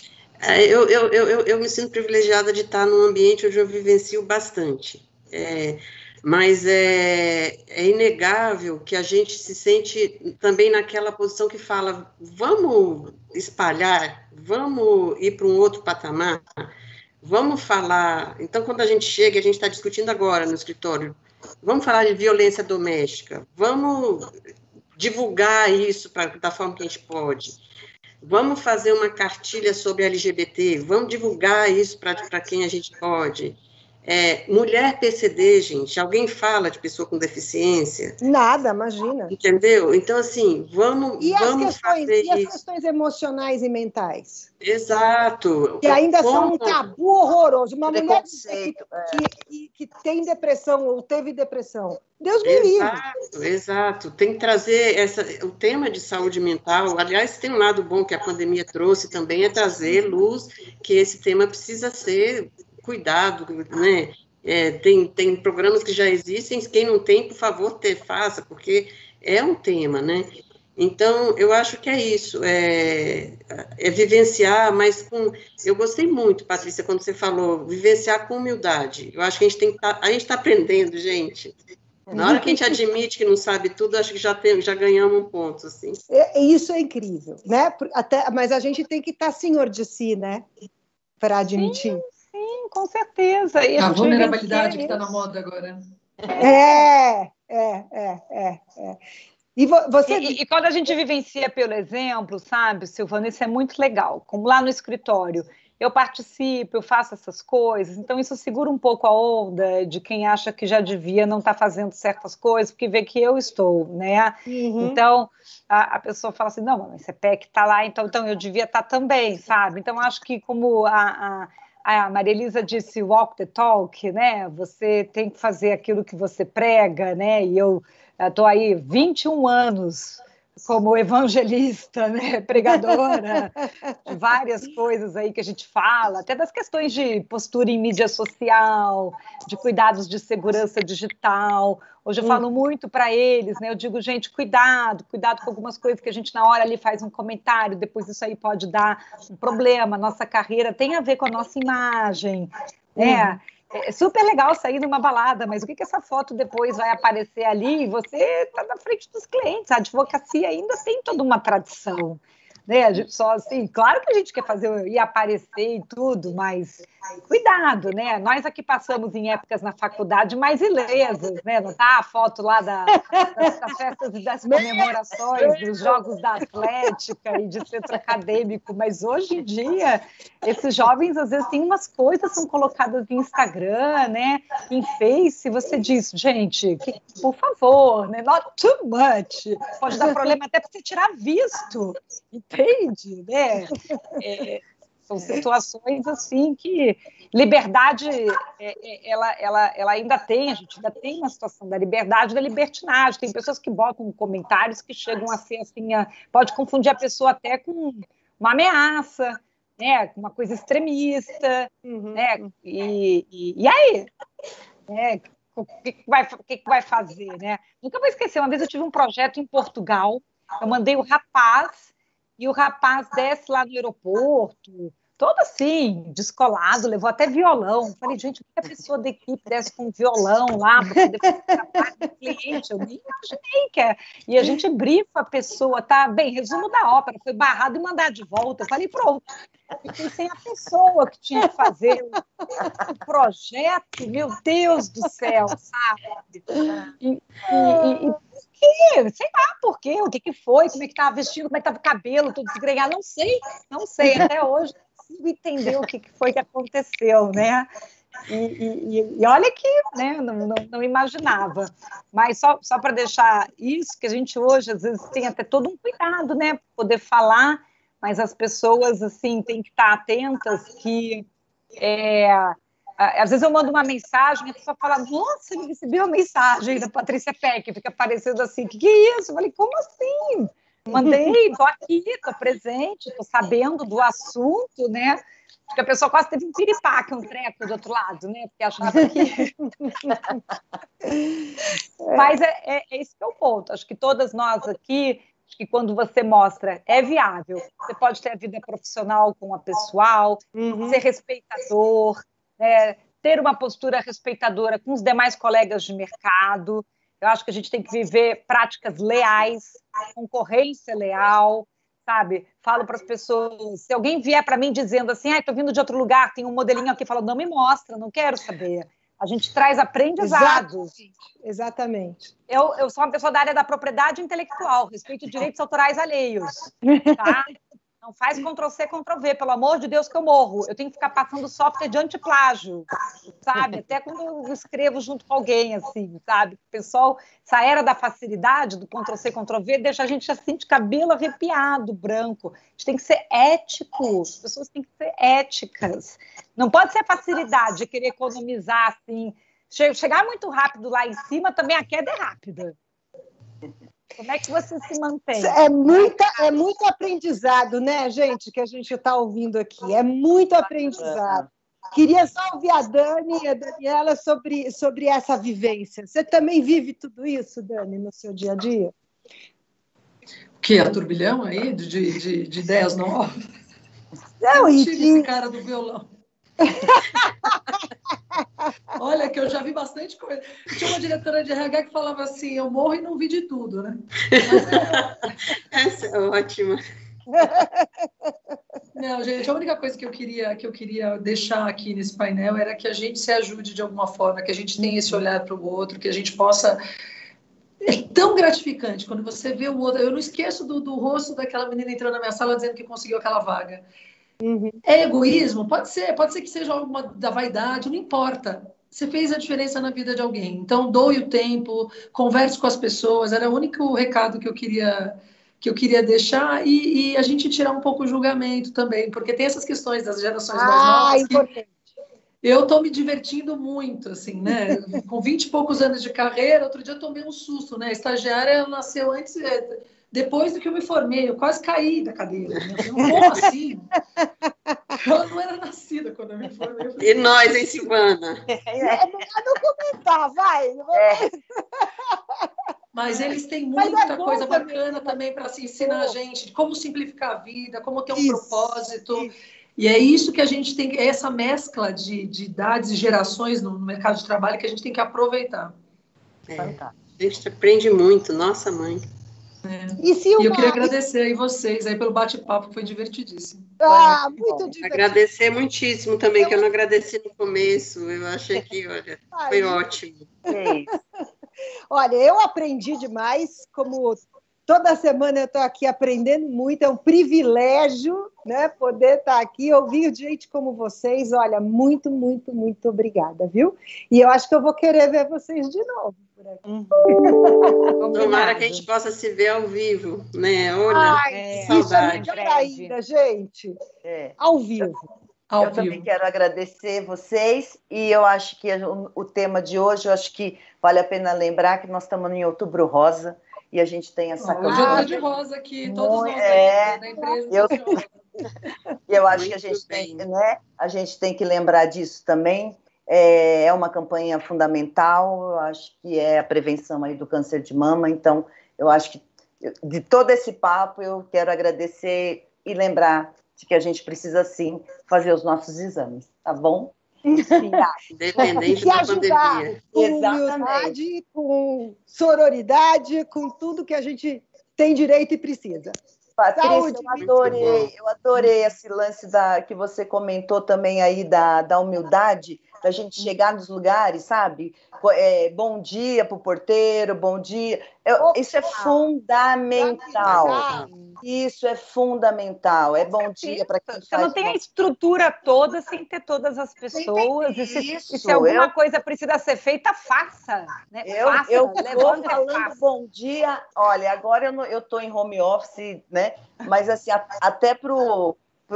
Eu me sinto privilegiada de estar num ambiente onde eu vivencio bastante. Mas é inegável que a gente se sente também naquela posição que fala, vamos espalhar, vamos ir para um outro patamar, vamos falar. Então, quando a gente chega, a gente está discutindo agora no escritório, vamos falar de violência doméstica, vamos divulgar isso da forma que a gente pode. Vamos fazer uma cartilha sobre LGBT, vamos divulgar isso para quem a gente pode. Mulher PCD, gente, alguém fala de pessoa com deficiência? Nada, imagina. Entendeu? Então, assim, vamos fazer isso. E as questões emocionais e mentais? Exato. Que ainda são um tabu horroroso. Uma mulher que tem depressão ou teve depressão. Deus me livre. Exato. Tem que trazer o tema de saúde mental. Aliás, tem um lado bom que a pandemia trouxe também, é trazer luz que esse tema precisa ser cuidado, né? Tem programas que já existem, quem não tem, por favor, faça, porque é um tema, né? Então, eu acho que é isso, vivenciar, mas eu gostei muito, Patrícia, quando você falou, vivenciar com humildade. Eu acho que a gente está aprendendo, gente. Na hora que a gente admite que não sabe tudo, acho que já ganhamos um ponto, assim. Isso é incrível, né? Mas a gente tem que estar senhor de si, né? Para admitir. Sim, com certeza. E a vulnerabilidade que está na moda agora. E quando a gente vivencia pelo exemplo, sabe, Silvana, isso é muito legal. Como lá no escritório, eu participo, eu faço essas coisas, então isso segura um pouco a onda de quem acha que já devia não estar fazendo certas coisas, porque vê que eu estou, né? Uhum. Então, a pessoa fala assim, não, mas esse PEC está lá, então eu devia estar também, sabe? Então, acho que como a Maria Elisa disse, walk the talk, né? Você tem que fazer aquilo que você prega, né? E eu estou aí 21 anos como evangelista, né? Pregadora de várias coisas aí que a gente fala, até das questões de postura em mídia social, de cuidados de segurança digital. Hoje eu falo muito para eles, né? Eu digo, gente, cuidado com algumas coisas que a gente na hora ali faz um comentário, depois isso aí pode dar um problema. Nossa carreira tem a ver com a nossa imagem, né? É super legal sair numa balada, mas o que essa foto depois vai aparecer ali? Você está na frente dos clientes. A advocacia ainda tem toda uma tradição, né? Só assim, claro que a gente quer fazer e aparecer e tudo, mas cuidado, né? Nós aqui passamos em épocas na faculdade mais ilesas, né? Não tá a foto lá das festas e das comemorações, dos jogos da Atlética e de centro acadêmico, mas hoje em dia esses jovens às vezes têm umas coisas são colocadas em Instagram, né? Em Face, você diz, gente, por favor, né? Not too much. Pode dar problema até para você tirar visto, entende, né? São situações assim que liberdade, ela ainda tem, a gente ainda tem uma situação da liberdade, da libertinagem. Tem pessoas que botam comentários que chegam a ser assim, pode confundir a pessoa até com uma ameaça, né, uma coisa extremista, né? E aí? Né? O que vai fazer, né? Nunca vou esquecer, uma vez eu tive um projeto em Portugal, eu mandei o rapaz, e o rapaz desce lá no aeroporto, todo assim, descolado, levou até violão. Falei, gente, por que a pessoa da equipe desce com um violão lá para poder fazer trabalho do cliente? Eu nem imaginei que é. E a gente brifa a pessoa, tá? Bem, resumo da ópera, foi barrado e mandado de volta. Falei, pronto. Fiquei sem a pessoa que tinha que fazer o projeto, meu Deus do céu, sabe? E por quê? Sei lá por quê, o que que foi, como é que estava vestido, como é que estava o cabelo, todo desgrenhado, não sei, até hoje não consigo entender o que foi que aconteceu, né? E olha que, né, não imaginava, mas só para deixar isso, que a gente hoje às vezes tem até todo um cuidado, né, para poder falar, mas as pessoas, assim, têm que estar atentas que, às vezes eu mando uma mensagem e a pessoa fala, nossa, eu recebi uma mensagem da Patrícia Peck, fica parecendo assim, que é isso? Eu falei, como assim? Mandei, estou aqui, estou presente, estou sabendo do assunto, né? Acho que a pessoa quase teve um piripaque, um treco do outro lado, né? Porque achava que... Mas esse que é o ponto. Acho que todas nós aqui, acho que quando você mostra, é viável. Você pode ter a vida profissional com a pessoal, ser respeitador, ter uma postura respeitadora com os demais colegas de mercado. Eu acho que a gente tem que viver práticas leais, concorrência leal, sabe? Falo para as pessoas, se alguém vier para mim dizendo assim, estou vindo de outro lugar, tem um modelinho aqui, falo, não me mostra, não quero saber. A gente traz aprendizados. Exatamente. Eu sou uma pessoa da área da propriedade intelectual, respeito direitos autorais alheios, tá? Não faz Ctrl-C, Ctrl-V, pelo amor de Deus que eu morro. Eu tenho que ficar passando software de antiplágio, sabe? Até quando eu escrevo junto com alguém, assim, sabe? O pessoal, essa era da facilidade, do Ctrl-C, Ctrl-V, deixa a gente assim de cabelo arrepiado, branco. A gente tem que ser ético, as pessoas têm que ser éticas. Não pode ser a facilidade de querer economizar, assim. Chegar muito rápido lá em cima, também a queda é rápida. Como é que você se mantém? É muito aprendizado, né, gente, que a gente está ouvindo aqui. É muito aprendizado. Queria só ouvir a Dani e a Daniela sobre essa vivência. Você também vive tudo isso, Dani, no seu dia a dia? O que? A turbilhão aí de ideias novas? Não, eu tive esse cara do violão. Olha, que eu já vi bastante coisa. Tinha uma diretora de RH que falava assim, eu morro e não vi de tudo, né? Essa é ótima. Não, gente, a única coisa que eu queria deixar aqui nesse painel era que a gente se ajude de alguma forma, que a gente tenha esse olhar para o outro, que a gente possa... É tão gratificante quando você vê o outro. Eu não esqueço do rosto daquela menina entrando na minha sala dizendo que conseguiu aquela vaga. É egoísmo? Pode ser que seja alguma da vaidade, não importa. Você fez a diferença na vida de alguém. Então, doe o tempo, converse com as pessoas. Era o único recado que eu queria deixar e a gente tirar um pouco o julgamento também, porque tem essas questões das gerações mais novas importante. Eu estou me divertindo muito, assim, né? Com 20 e poucos anos de carreira, outro dia eu tomei um susto, né? A estagiária nasceu antes, depois do que eu me formei, eu quase caí da cadeira. Né? Como assim? Ela não era nascida quando eu me formei. E nós, hein, Silvana? Não comentar, vai. Mas eles têm muita coisa bacana também para se ensinar a gente, de como simplificar a vida, como ter um propósito. E é isso que a gente tem, é essa mescla de idades e gerações no mercado de trabalho que a gente tem que aproveitar. A gente aprende muito, nossa mãe. E eu queria agradecer aí vocês aí pelo bate-papo, que foi divertidíssimo. Muito divertido. Agradecer muitíssimo também, que eu não agradeci no começo. Eu achei que, olha, foi ótimo. Olha, eu aprendi demais, como toda semana eu estou aqui aprendendo muito, é um privilégio, né, poder estar aqui, ouvir gente como vocês. Olha, muito, muito, muito obrigada, viu? E eu acho que eu vou querer ver vocês de novo por aqui. Tomara que a gente possa se ver ao vivo, né? Olha, saudade. Isso é melhor ainda, gente. Ao vivo. Eu também quero agradecer vocês e eu acho que o tema de hoje, eu acho que vale a pena lembrar que nós estamos em Outubro Rosa e a gente tem essa campanha. Hoje eu estou de rosa aqui, todos nós da empresa. Eu acho que a gente tem que lembrar disso também. É uma campanha fundamental, eu acho que é a prevenção aí do câncer de mama. Então, eu acho que de todo esse papo eu quero agradecer e lembrar de que a gente precisa, sim, fazer os nossos exames, tá bom? Independente da pandemia. Com humildade, com sororidade, com tudo que a gente tem direito e precisa. Patrícia, eu adorei esse lance que você comentou também aí da humildade, da gente chegar nos lugares, sabe? Bom dia para o porteiro, bom dia. Isso é fundamental. Isso é fundamental. É bom dia para quem Você não tem a estrutura toda sem ter todas as pessoas. E se alguma coisa precisa ser feita, faça. Né? Eu estou falando bom dia. Olha, agora eu estou em home office, né? Mas assim, até pro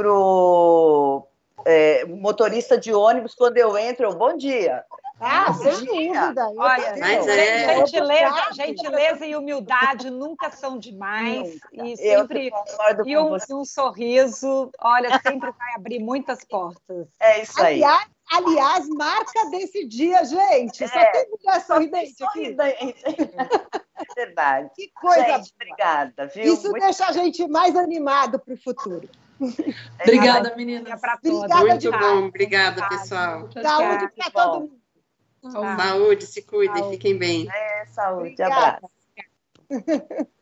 motorista de ônibus, quando eu entro, bom dia. Sem dúvida. Olha, gentileza e humildade nunca são demais. E sempre um sorriso, olha, sempre vai abrir muitas portas. É isso aí. Aliás, marca desse dia, gente. Só tem mulher sorridente aqui. É verdade. Que coisa. Gente, obrigada, viu? Isso deixa a gente mais animado para o futuro. Obrigada, meninas. Muito bom. Obrigada, pessoal. Saúde para todo mundo. Saúde, se cuidem, fiquem bem. Saúde, abraço.